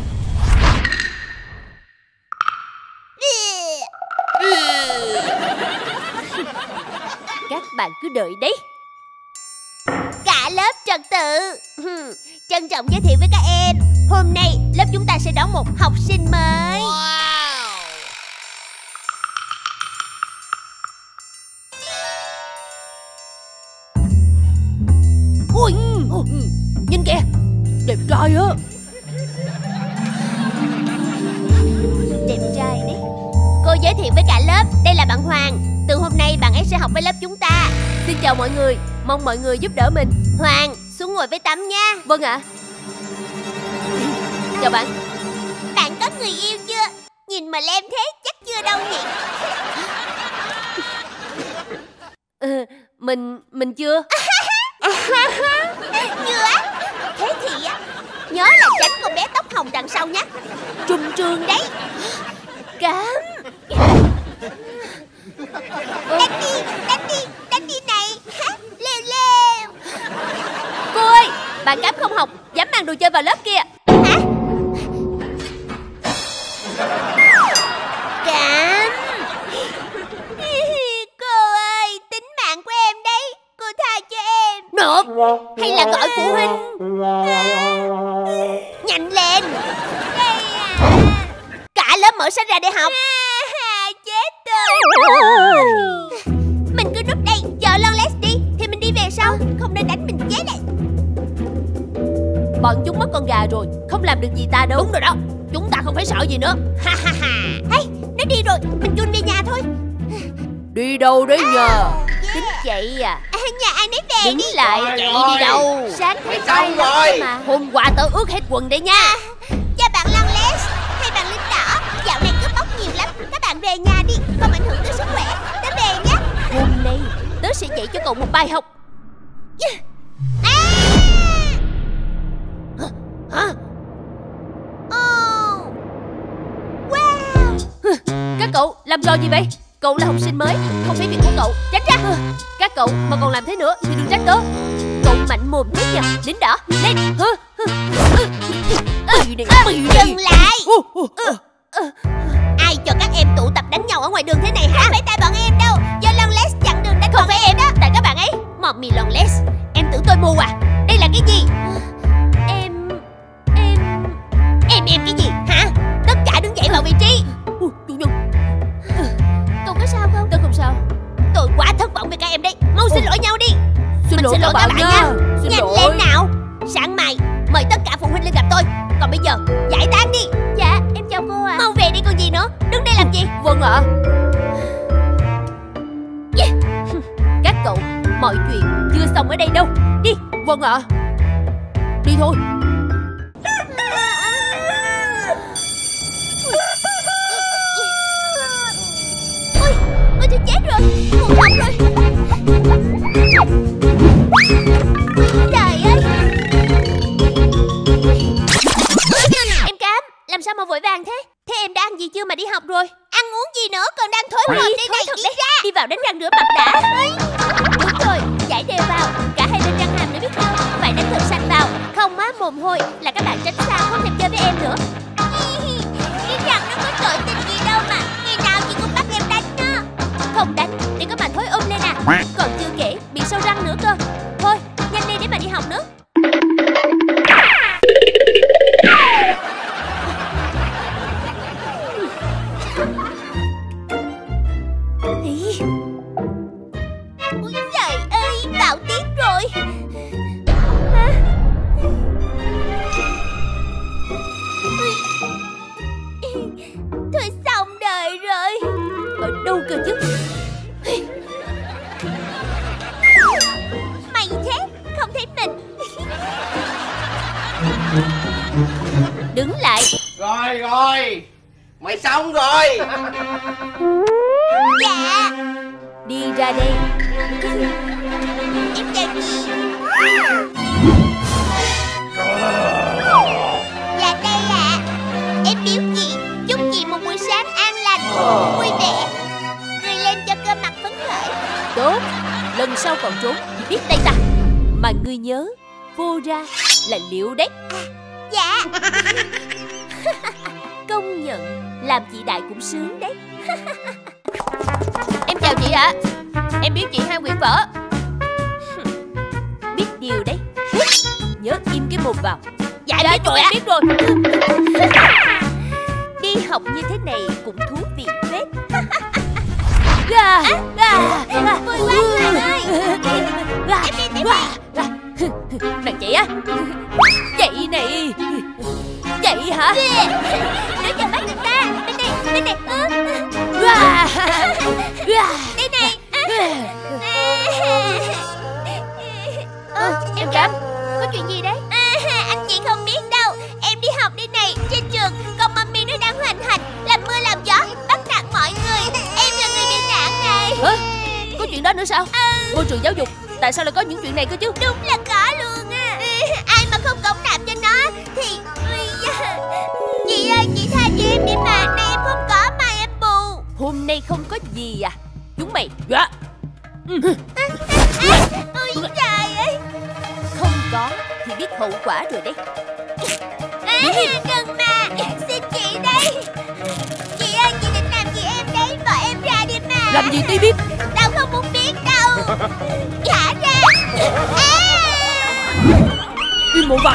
Các bạn cứ đợi đấy. Cả lớp trật tự. Hmm, trân trọng giới thiệu với các em, hôm nay lớp chúng ta sẽ đón một học sinh mới. Ui, nhìn kìa, đẹp trai á. Đẹp trai đấy. Cô giới thiệu với cả lớp, đây là bạn Hoàng. Từ hôm nay bạn ấy sẽ học với lớp chúng ta. Xin chào mọi người, mong mọi người giúp đỡ mình. Hoàng, xuống ngồi với Tắm nha. Vâng ạ. Chào bạn. Bạn có người yêu chưa? Nhìn mà lem thế chắc chưa đâu nhỉ. Ừ, mình, mình chưa. Chưa á? Thế thì á, nhớ là tránh con bé tóc hồng đằng sau nhé. Trung Trương Đấy. Cám. Đánh đi, đánh đi, đánh đi này. Leo leo. Cô ơi, bạn Cám không học, dám mang đồ chơi vào lớp kia. Hả? Cám. Cô ơi, tính mạng của em đấy. Cô tha cho em. Được. Hay là gọi phụ huynh. Nhanh lên. Đây à. Cả lớp mở sách ra để học. À, chết tôi. Mình cứ núp đây, chờ Longlegs đi thì mình đi về sau. Không nên đánh mình chết đấy. Bọn chúng mất con gà rồi, không làm được gì ta đâu. Đúng rồi đó, chúng ta không phải sợ gì nữa. Ha ha ha. Hey, nó đi rồi, mình chôn về nhà thôi. đi đâu đấy nhờ? Yeah. Tính chạy à? À, nhà ai nấy về Đứng đi. lại, Rồi, chạy rồi. đi đâu? Sáng thấy Mày xong lắm rồi. mà. Hôm qua tớ ướt hết quần đấy nha. À, chào bạn Longlegs hay bạn Linh Đỏ. Dạo này cướp bóc nhiều lắm. Các bạn về nhà đi, không ảnh hưởng tới sức khỏe. Tớ về nhé. Hôm nay tớ sẽ dạy cho cậu một bài học. À. Hả? Oh. Wow. Các cậu làm trò gì vậy? Cậu là học sinh mới, không phải việc của cậu. Tránh ra. Các cậu mà còn làm thế nữa thì đừng trách tớ. Cậu mạnh mồm thế nhờ. Lính đỏ, lên. Dừng lại. Ai cho các em tụ tập đánh nhau ở ngoài đường thế này hả? Không phải tại bọn em đâu. Do Longlegs chặn đường đánh Không bọn phải em đó. Tại các bạn ấy. Mommy Longlegs, em tưởng tôi mù à? Đây là cái gì? Em... Em... Em em cái gì hả? Tất cả đứng dậy vào vị trí. Chủ nhân, Cậu có sao không? tôi không sao. Tôi quá thất vọng với các em đấy. Mau xin lỗi nhau đi. Xin Mình lỗi xin các lỗi các bạn bạn nha. nha. Xin Nhanh lỗi. lên nào. Sáng mai mời tất cả phụ huynh lên gặp tôi. Còn bây giờ giải tán đi. Dạ, em chào cô ạ. Mau về đi còn gì nữa. Đứng đây làm gì? Vâng ạ. Các cậu, mọi chuyện chưa xong ở đây đâu. Đi. Vâng ạ. Đi thôi. Ôi, ôi tôi chết rồi. Buồn lòng rồi. Trời ơi. Em Cám, làm sao mà vội vàng thế? Thế em đã ăn gì chưa mà đi học rồi? Ăn uống gì nữa, còn đang thối mồm đây này. thật Đi đấy. ra. Đi vào đánh răng rửa mặt đã. Đúng rồi, chảy đều vào. Cả hai bên răng hàm nữa biết chưa? Phải đánh thật sạch vào. Không á, mồm hôi là các bạn tránh xa, không thèm chơi với em nữa. Cái răng nó có tội tình gì đâu mà. Ngày nào chị cũng bắt em đánh nó. Không đánh, để có mà thối um lên à. Còn chưa kể, bị sâu răng nữa cơ. Thôi, nhanh đi để mà đi học nữa. Ý. Ôi trời ơi, vào tiết rồi. Hả? Thôi xong đời rồi. Ở đâu cơ chứ? Mày thế, không thấy mình. Đứng lại. Rồi rồi. Mày xong rồi. Dạ. Đi ra đây. Em chào chị. Dạ đây ạ. Em biếu chị, chúc chị một buổi sáng an lành, vui vẻ, cười lên cho cơ mặt phấn khởi. Tốt, lần sau còn trốn thì biết tay ta. Mà ngươi nhớ, vô ra là liệu đấy. Dạ. Công nhận, làm chị Đại cũng sướng đấy. Em chào chị ạ. Em biếu chị hai quyển vở. Biết điều đấy. Nhớ im cái mồm vào. Dạ biết rồi ạ. Biết rồi. Đi học như thế này cũng thú vị phết. Gà, gà, Vui quá Hoàng ơi. gà, Em đi, em đi. gà. Nàng chị á. Chị này. Chị hả? Đưa cho bác người ta. Bên đây, bên đây. Gà, gà. Đây này. Ờ, em Trâm, có chuyện gì đấy? À, anh chị không biết đâu. Em đi học đây này. Trên trường, con mummy nó đang hoành hành, làm mưa làm gió, bắt nạt mọi người. Em là người bị nạn này. Hả? Có chuyện đó nữa sao? Môi trường giáo dục, tại sao lại có những chuyện này cơ chứ? Đúng là có luôn á. Ai mà không cống nạp cho nó thì... Chị ơi, chị tha cho em đi mà. Nay em không có mà em buồn. Hôm nay không có gì à? Chúng mày. Dạ. Ôi trời ơi. Không có thì biết hậu quả rồi đấy. À, đừng mà. Xin chị đây. Chị ơi, chị định làm gì em đấy? Bỏ em ra đi mà. Làm gì tí biết. Tao không muốn biết đâu. Thả ra. À. Im mồm vào.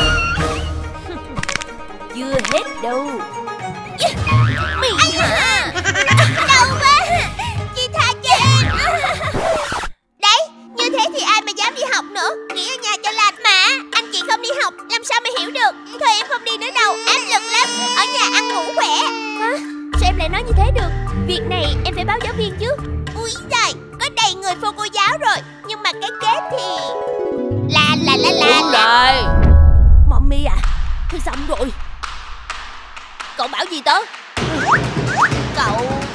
Chưa hết đâu. Mày hả? Đau quá. Chị tha cho em. Đấy, như thế thì ai mà dám đi học nữa. Nghỉ ở nhà cho lành mà. Anh chị không đi học làm sao mà hiểu được. Thôi em không đi nữa đâu, áp lực lắm. Ở nhà ăn ngủ khỏe. Hả? Sao em lại nói như thế được? Việc này em phải báo giáo viên chứ. Úi giời, có đầy người phô cô giáo rồi. Nhưng mà cái kết thì... La la la la Đúng la. rồi. Mommy à, thôi xong rồi. Cậu bảo gì tớ? Cậu...